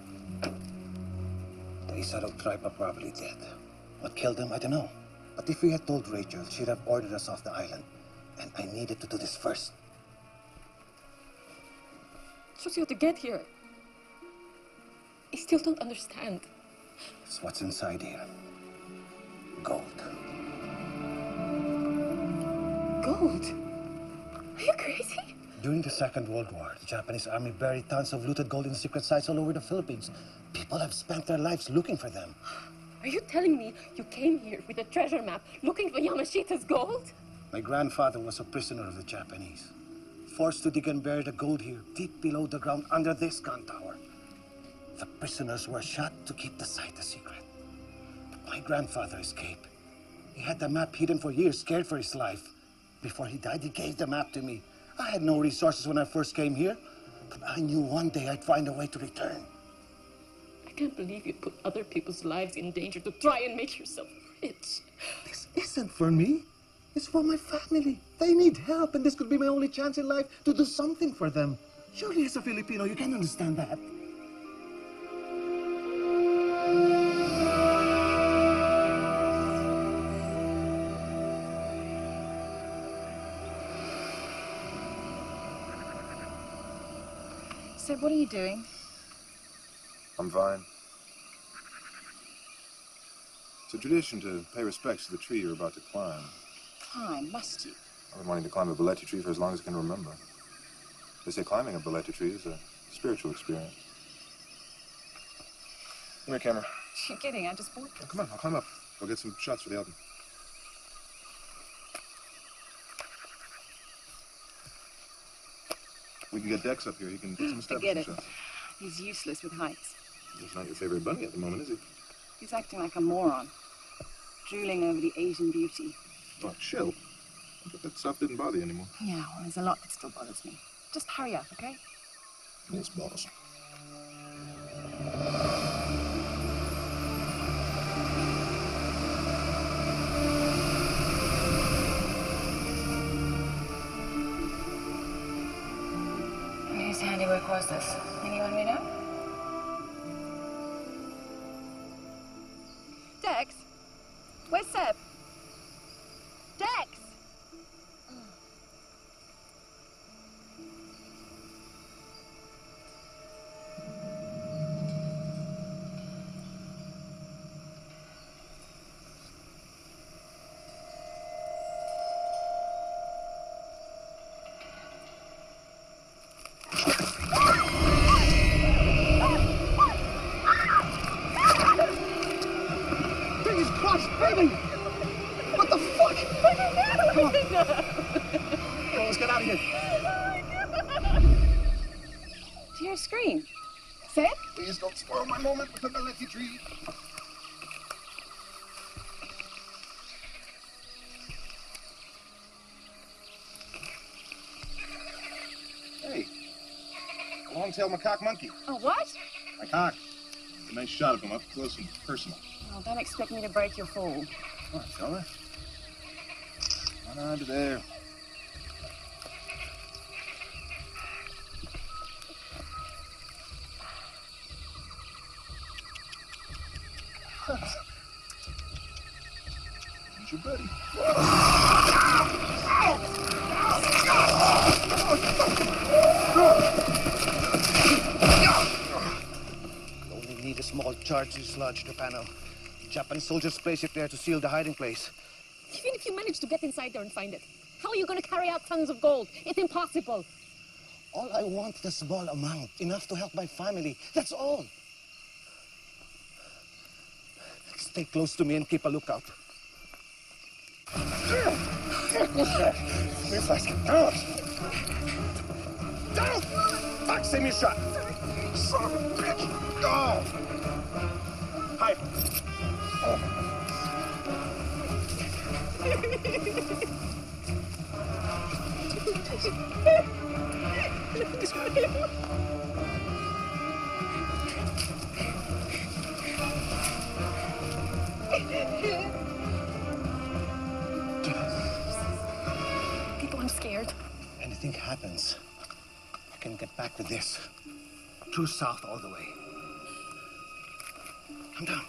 The Isarog tribe are probably dead. What killed them, I don't know. But if we had told Rachel, she'd have ordered us off the island. And I needed to do this first. Shows you how to get here. I still don't understand. It's what's inside here. Gold. Gold? Are you crazy? During the Second World War, the Japanese army buried tons of looted gold in secret sites all over the Philippines. People have spent their lives looking for them. Are you telling me you came here with a treasure map looking for Yamashita's gold? My grandfather was a prisoner of the Japanese, forced to dig and bury the gold here, deep below the ground under this gun tower. The prisoners were shot to keep the site a secret. But my grandfather escaped. He had the map hidden for years, scared for his life. Before he died, he gave the map to me. I had no resources when I first came here, but I knew one day I'd find a way to return. I can't believe you put other people's lives in danger to try and make yourself rich. This isn't for me. It's for my family. They need help, and this could be my only chance in life to do something for them. Surely as a Filipino, you can understand that. So what are you doing? I'm fine. It's a tradition to pay respects to the tree you're about to climb. Climb, must you? I've been wanting to climb a Balete tree for as long as I can remember. They say climbing a Balete tree is a spiritual experience. Come here, camera. You're kidding, I just bought Oh, this. come on, I'll climb up. We'll get some shots for the album. We can get Dex up here. He can get some Forget establishment it. shots. He's useless with heights. He's not your favorite bunny at the moment, is he? He's acting like a moron. Drooling over the Asian beauty. Oh, chill. I thought that stuff didn't bother you anymore. Yeah, well, there's a lot that still bothers me. Just hurry up, okay? Yes, boss. Whose handiwork was this? Anyone we know? Dex? Where's Seb? Dex! Jesus Christ, baby! What the fuck? Come on. Come on, let's get out of here. Did you hear a scream? Seb? Please don't spoil my moment with the Balete tree. Hey, a long-tailed macaque monkey. Oh, what? Macaque. A nice shot of him up close and personal. Oh, don't expect me to break your fall. Come on, fella. Come on to there. Here's your buddy. Only need a small charge to dislodge the panel. Japanese soldiers place it there to seal the hiding place. Even if you manage to get inside there and find it, how are you going to carry out tons of gold? It's impossible. All I want is a small amount, enough to help my family. That's all. Stay close to me and keep a lookout. Reflex. Reflex. Down. Down. Fuck, send me a shot. Son of a bitch. Oh. Hi. Oh. People, I'm scared. Anything happens, I can get back with this. True south all the way. Come down.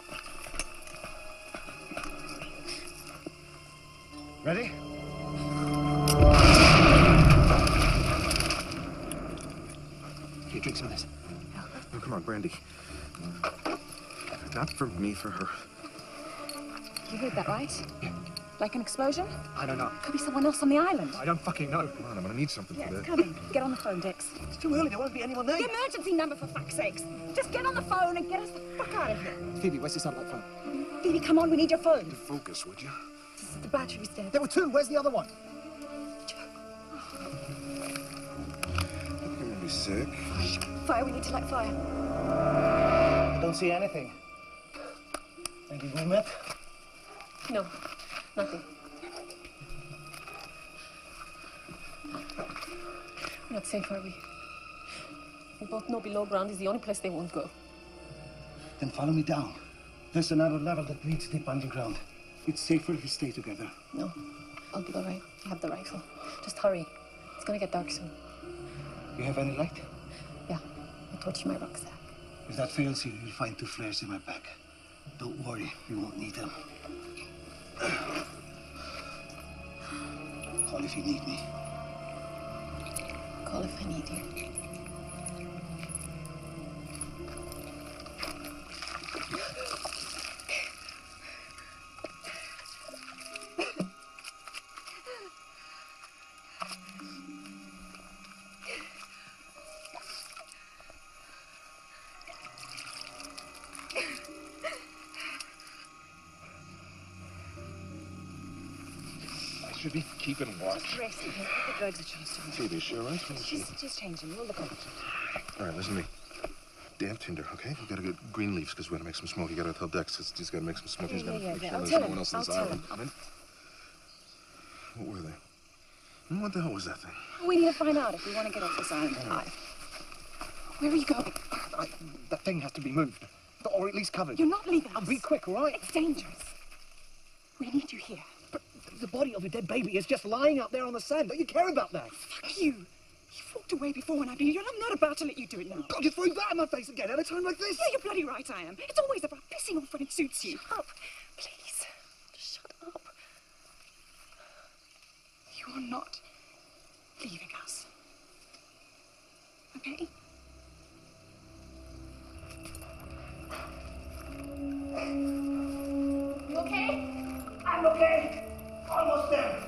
Ready? Here, drink some of this. Oh, come on, Brandy. Not for me, for her. You heard that, right? Yeah. Like an explosion? I don't know. Could be someone else on the island. I don't fucking know. Come on, I'm gonna need something Yeah, for it's that. coming. Get on the phone, Dix. It's too early. There won't be anyone there. The emergency number, for fuck's sakes. Just get on the phone and get us the fuck out of here. Phoebe, where's the satellite phone? Phoebe, come on, we need your phone. Focus, would you? The battery's dead. There were two. Where's the other one? You're gonna be sick. Fire, we need to light fire. I don't see anything. Any movement? No, nothing. We're not safe, are we? We both know below ground is the only place they won't go. Then follow me down. There's another level that leads deep underground. It's safer if we stay together. No, I'll be all right. I have the rifle. Just hurry. It's gonna get dark soon. You have any light? Yeah, I torched my rucksack. If that fails you, you'll find two flares in my back. Don't worry, we won't need them. Call if you need me. Call if I need you. I should be keeping watch. Just rest in here. Give the drugs a chance to Phoebe, is she all right? How is she? Just, just changing. We'll look over. All right, listen to me. Damn Tinder, okay? We gotta get green leaves because we're gonna make some smoke. You gotta tell Dex he's, he's gotta make some smoke. He's Yeah, gotta yeah, make yeah. sure I'll there's tell no him. one else on I'll this tell island. him. I mean, what were they? Hmm, What the hell was that thing? We need to find out if we want to get off this island alive. Where are you going? I, that thing has to be moved. Or at least covered. You're not leaving us. I'll be quick, all right? It's dangerous. We need you here. But the body of a dead baby is just lying out there on the sand. Don't you care about that? Fuck you. You've walked away before when I needed you, and I'm not about to let you do it now. God, you're throwing that in my face again at a time like this. Yeah, you're bloody right I am. It's always about pissing off when it suits you. Shut up. Please. Just shut up. You are not leaving us. Okay? You okay? I'm okay. Almost there.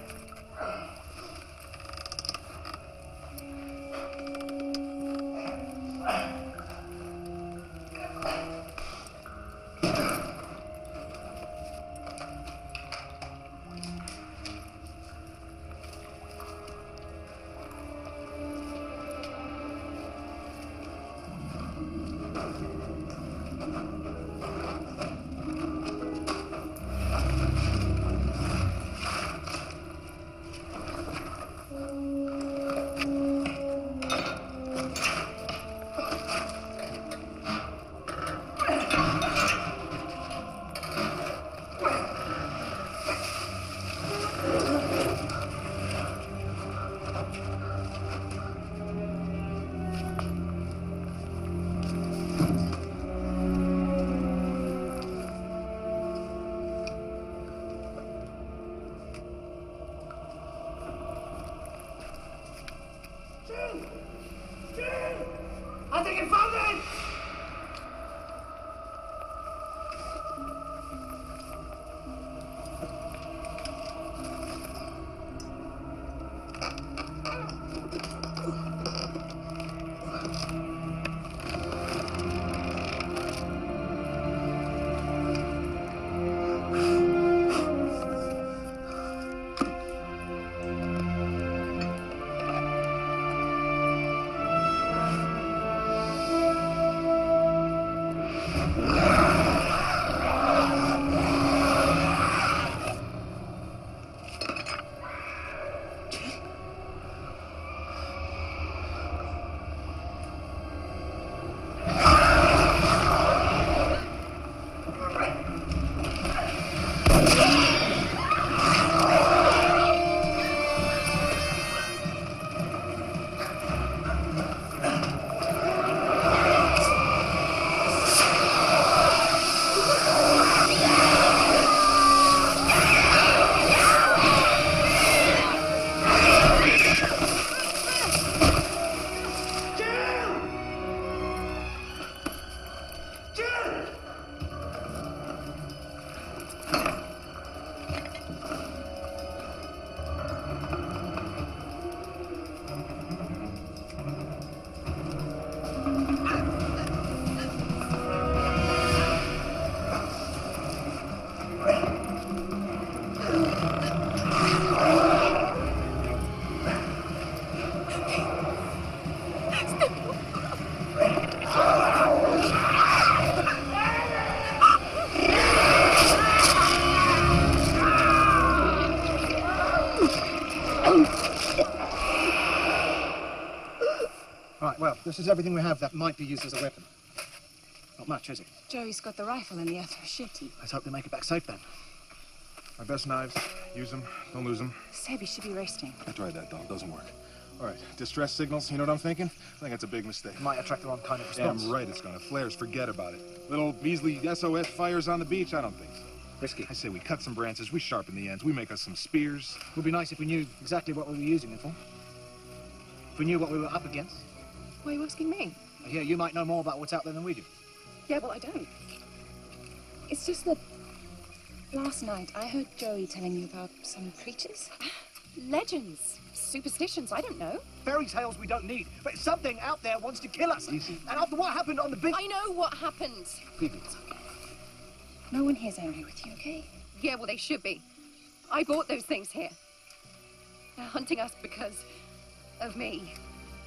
This is everything we have that might be used as a weapon. Not much, is it? Joey's got the rifle and the other machete. Let's hope they make it back safe then. My best knives. Use them. Don't lose them. Sebi should be roasting. I tried that, Dom. Doesn't work. All right, distress signals. You know what I'm thinking? I think it's a big mistake. Might attract the wrong kind of response. Damn right it's gonna. Flares, forget about it. Little measly S O S fires on the beach? I don't think so. Risky. I say we cut some branches, we sharpen the ends, we make us some spears. It would be nice if we knew exactly what we were using it for. If we knew what we were up against. Why are you asking me? I hear you might know more about what's out there than we do. Yeah, well, I don't. It's just that last night I heard Joey telling you about some creatures. Legends, superstitions, I don't know. Fairy tales we don't need, but something out there wants to kill us. And after what happened on the big... I know what happened. Phoebe. No one here's angry with you, okay? Yeah, well, they should be. I bought those things here. They're hunting us because of me.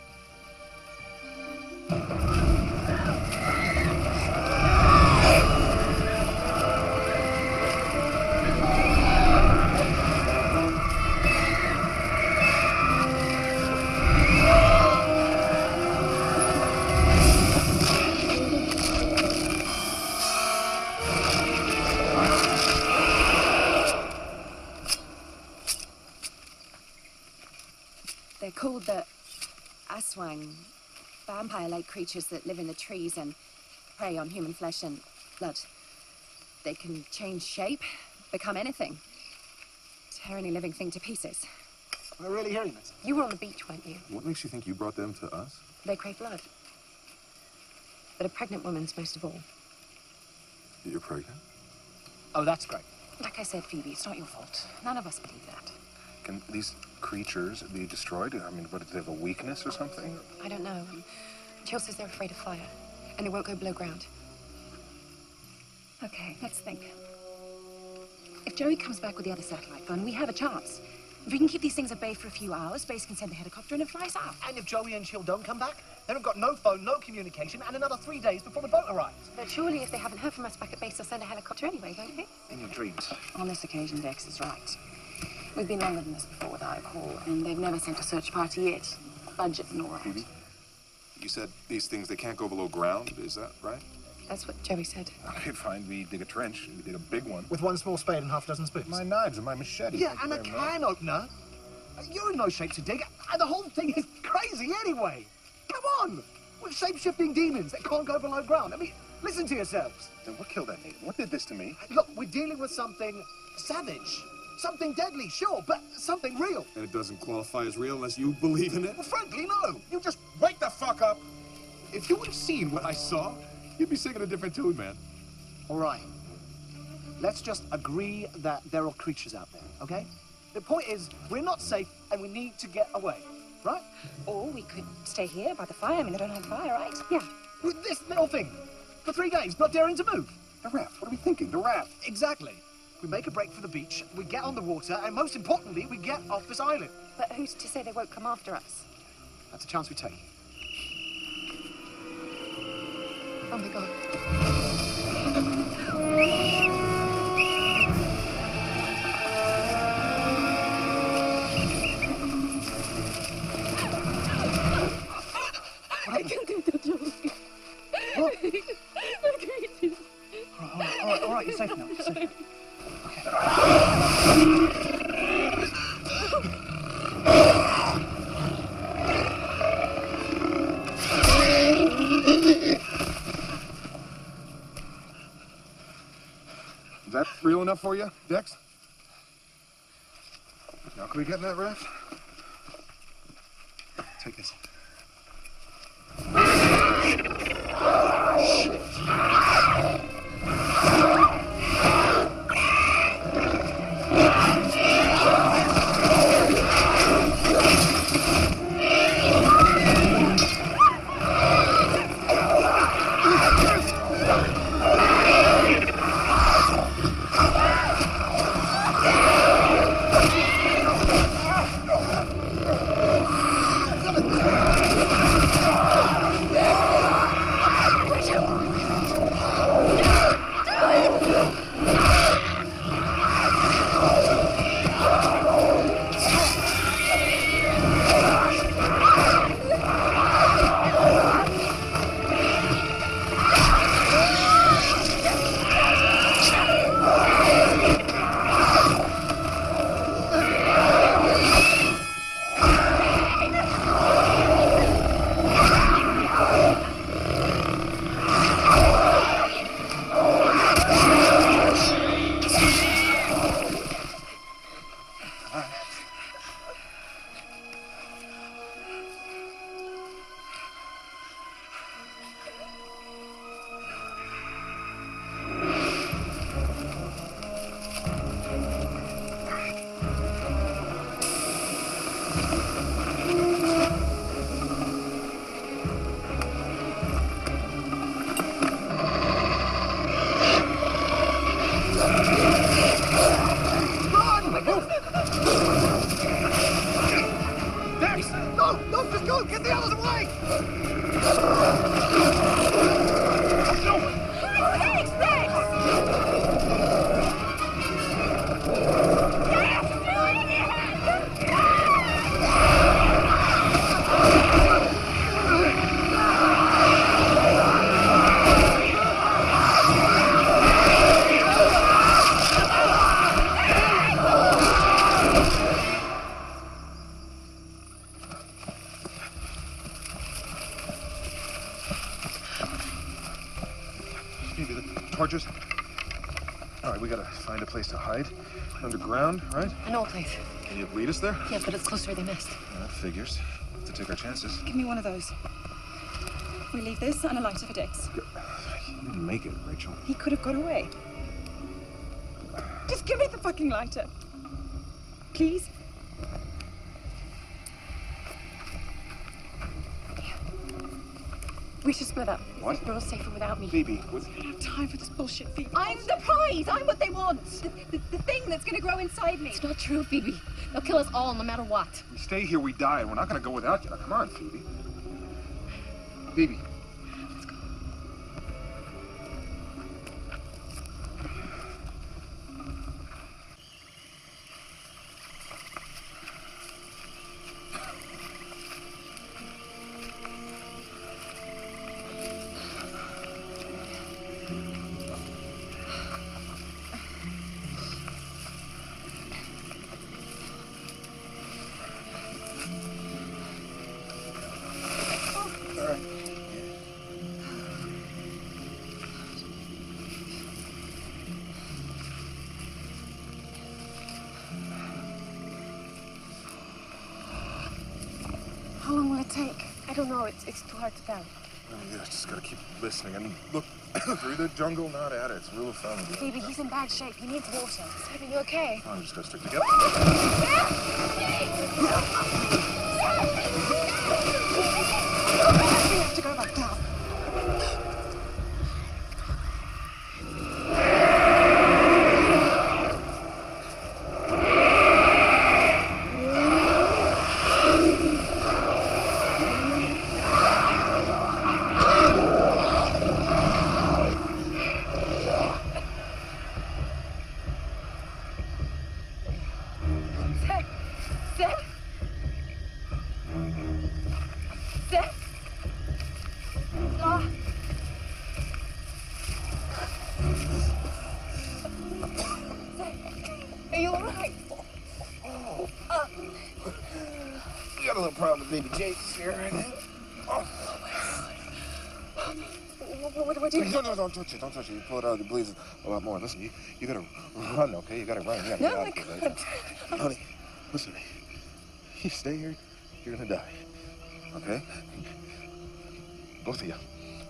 They're called the Aswang, vampire-like creatures that live in the trees and prey on human flesh and blood. They can change shape, become anything. Tear any living thing to pieces. We're really hearing this. You were on the beach, weren't you? What makes you think you brought them to us? They crave blood. But a pregnant woman's most of all. You're pregnant? Oh, that's great. Like I said, Phoebe, it's not your fault. None of us believe that. Can these creatures be destroyed? I mean, what, do they have a weakness or something? I don't know. Jill says they're afraid of fire, and they won't go below ground. Okay, let's think. If Joey comes back with the other satellite phone, we have a chance. If we can keep these things at bay for a few hours, Base can send the helicopter and it flies out. And if Joey and Jill don't come back, then we've got no phone, no communication, and another three days before the boat arrives. But surely if they haven't heard from us back at base, they'll send a helicopter anyway, won't they? In your dreams. On this occasion, Dex is right. We've been longer than this before with our call, and they've never sent a search party yet. Budget and all that. Phoebe, you said these things, they can't go below ground, is that right? That's what Joey said. Okay, fine, we dig a trench, we dig a big one. With one small spade and half a dozen spoons. My knives and my machete. Yeah, Thank and you a very much. can opener. You're in no shape to dig, and the whole thing is crazy anyway. Come on! With shape-shifting demons that can't go below ground. I mean, listen to yourselves. Then what killed that Nathan? What did this to me? Look, we're dealing with something savage. Something deadly, sure, but something real. And it doesn't qualify as real unless you believe in it? Well, frankly, no. You just wake the fuck up! If you would have seen what I saw, you'd be singing a different tune, man. All right. Let's just agree that there are creatures out there, okay? The point is, we're not safe and we need to get away, right? Or we could stay here by the fire. I mean, they don't have fire, right? Yeah. With this little thing. For three days, not daring to move. The raft, what are we thinking? The raft. Exactly. We make a break for the beach, we get on the water, and most importantly, we get off this island. But who's to say they won't come after us? That's a chance we take. Oh my god. What happened? What? All right, all right, all right, you're safe now. You're safe now. Is that real enough for you, Dex? Now, can we get in that raft? Take this. Got it! soldiers. All right, we gotta find a place to hide. Underground, right? An old place. Can you lead us there? Yes, but it's closer than this. Yeah, that figures. To take our chances. Give me one of those. We leave this and a lighter for Dix. You didn't make it, Rachel. He could have got away. Just give me the fucking lighter. Please? We should split up. What? We're all safer without me. Phoebe, what? I don't have time for this bullshit, Phoebe. I'm the prize. I'm what they want. The, the, the thing that's going to grow inside me. It's not true, Phoebe. They'll kill us all, no matter what. We stay here, we die, and we're not gonna go without you. Now, come on, Phoebe. Phoebe. Let's go. How long will it take? I don't know. It's, it's too hard to tell. Oh, yeah, just gotta keep listening. I mean, look, through the jungle, not at it. It's rule of thumb. Phoebe, he's in bad shape. He needs water. Simon, you okay? I'm just gonna stick together. We have to go back down. Are you all right? We got a little problem with baby Jake's here right now. Oh. What, what do I do? No, no, don't touch it. Don't touch it. You pull it out, it bleeds a lot more. Listen, you, you gotta run, okay? You gotta run. You gotta No, get out I of here, can't. right? Honey, listen to me. You stay here, you're gonna die. Okay? Both of you.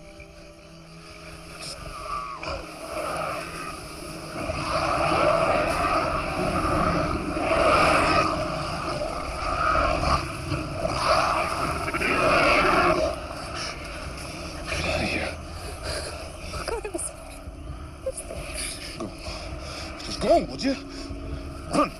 Go, would you? Run!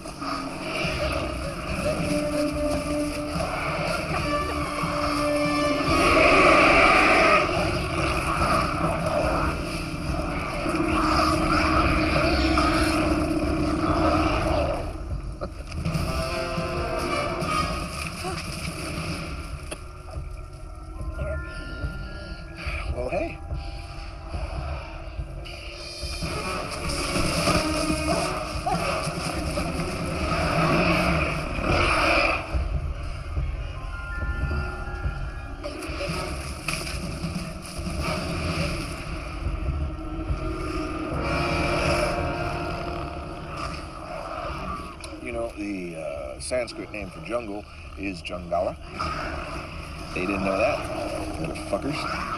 Well, hey. You know, the uh, Sanskrit name for jungle is Jungala. They didn't know that, motherfuckers.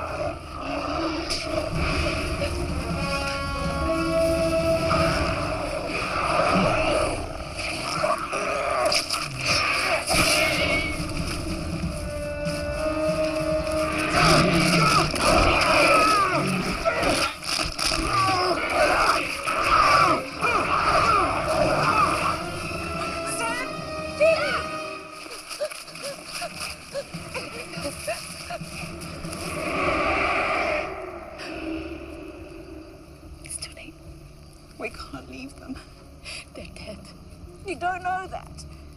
It's too late. We can't leave them. They're dead. You don't know that.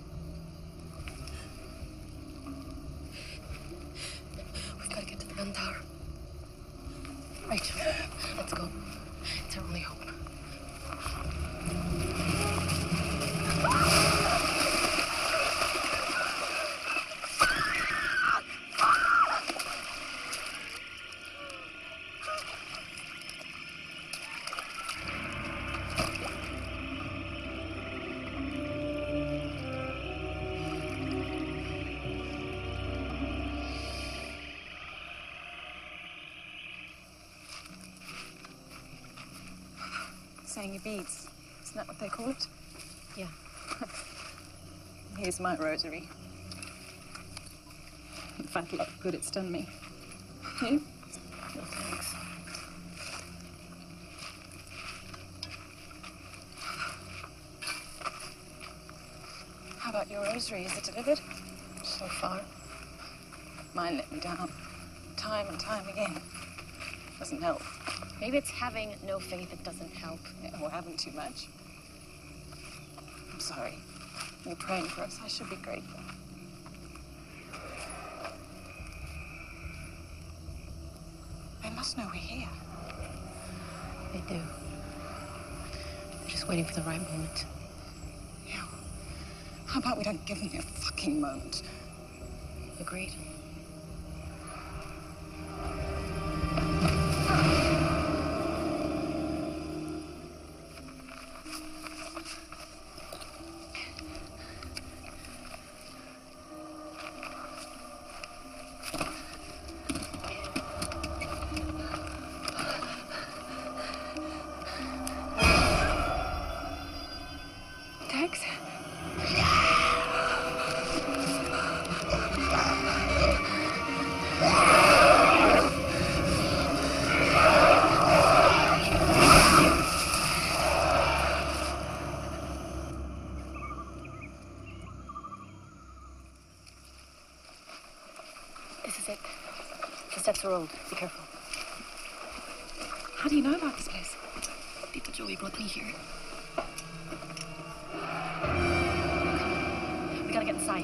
We've got to get to the gun tower. Rachel, let's go. It's our only hope. Saying your beads. Isn't that what they call it? Yeah. Here's my rosary. In fact, look good it's done me. You? No thanks. How about your rosary? Is it delivered? So far. Mine let me down. Time and time again. Doesn't help. Maybe it's having no faith that doesn't help. Yeah, or having too much. I'm sorry. You're praying for us. I should be grateful. They must know we're here. They do. They're just waiting for the right moment. Yeah. How about we don't give them a fucking moment? Agreed. Tex? This is it. The steps are old. Be careful. How do you know about this place? Tito Joey brought me here. We gotta get inside.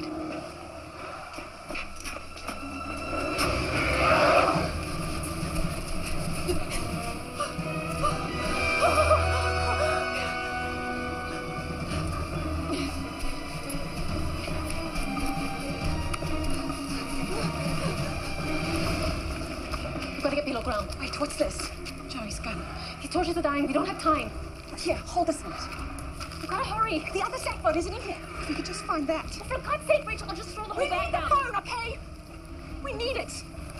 We've got to get below ground. Wait, what's this? Joey's gun. These torches are dying. We don't have time. Here, hold this minute. We've got to hurry. The other sackboat isn't in here. If we could just find that. For God's sake, Rachel, I'll just throw the whole We bag need the down. phone, okay? We need it.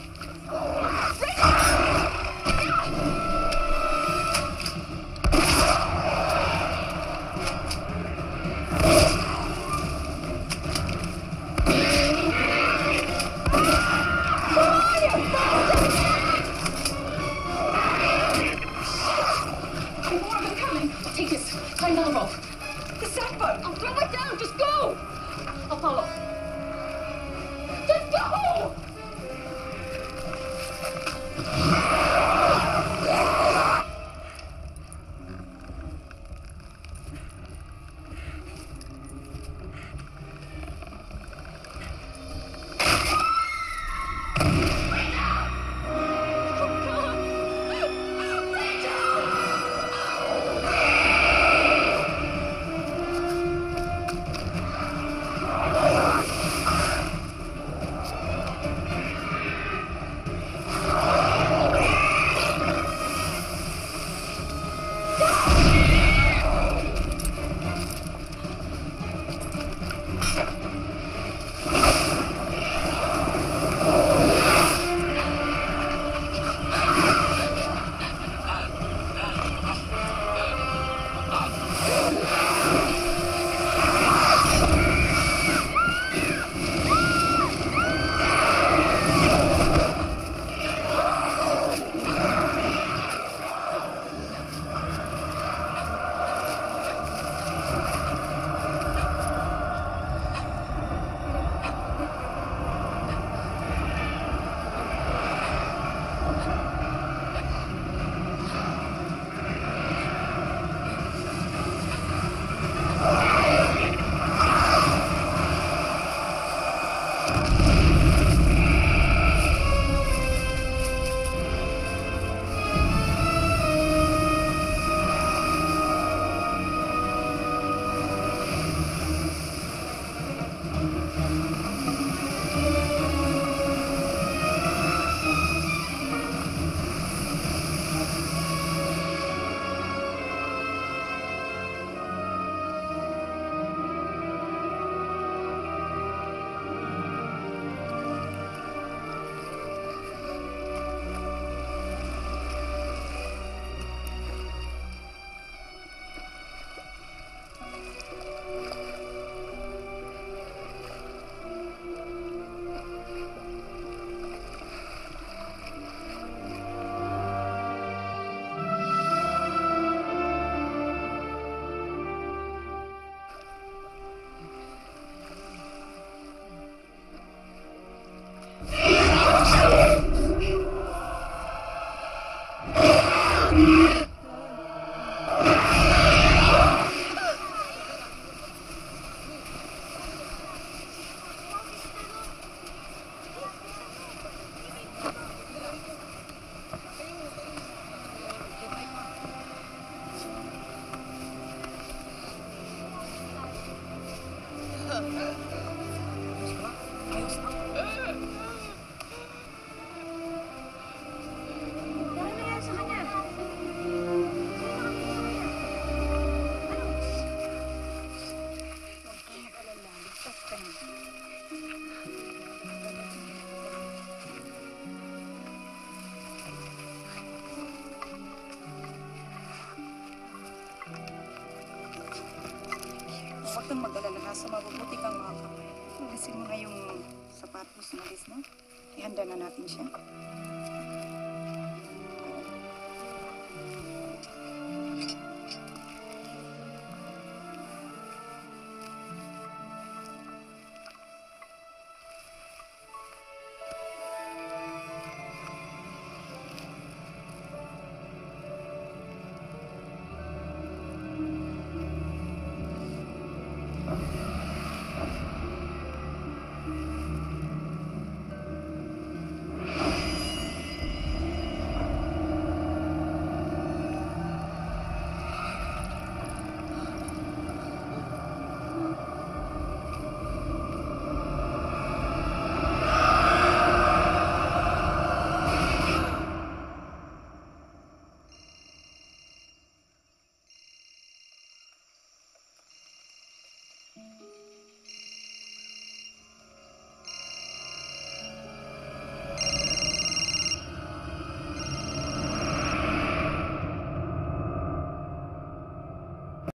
More of them coming. Take this. Climb down the rope. The sackboat. I'll throw it down. Just go. I'll follow. Just go! kang mag-alala. Nasa mabubuti kang mga kapatid. Alisin mo na yung sapatos na Liz, no? Ihanda na natin siya.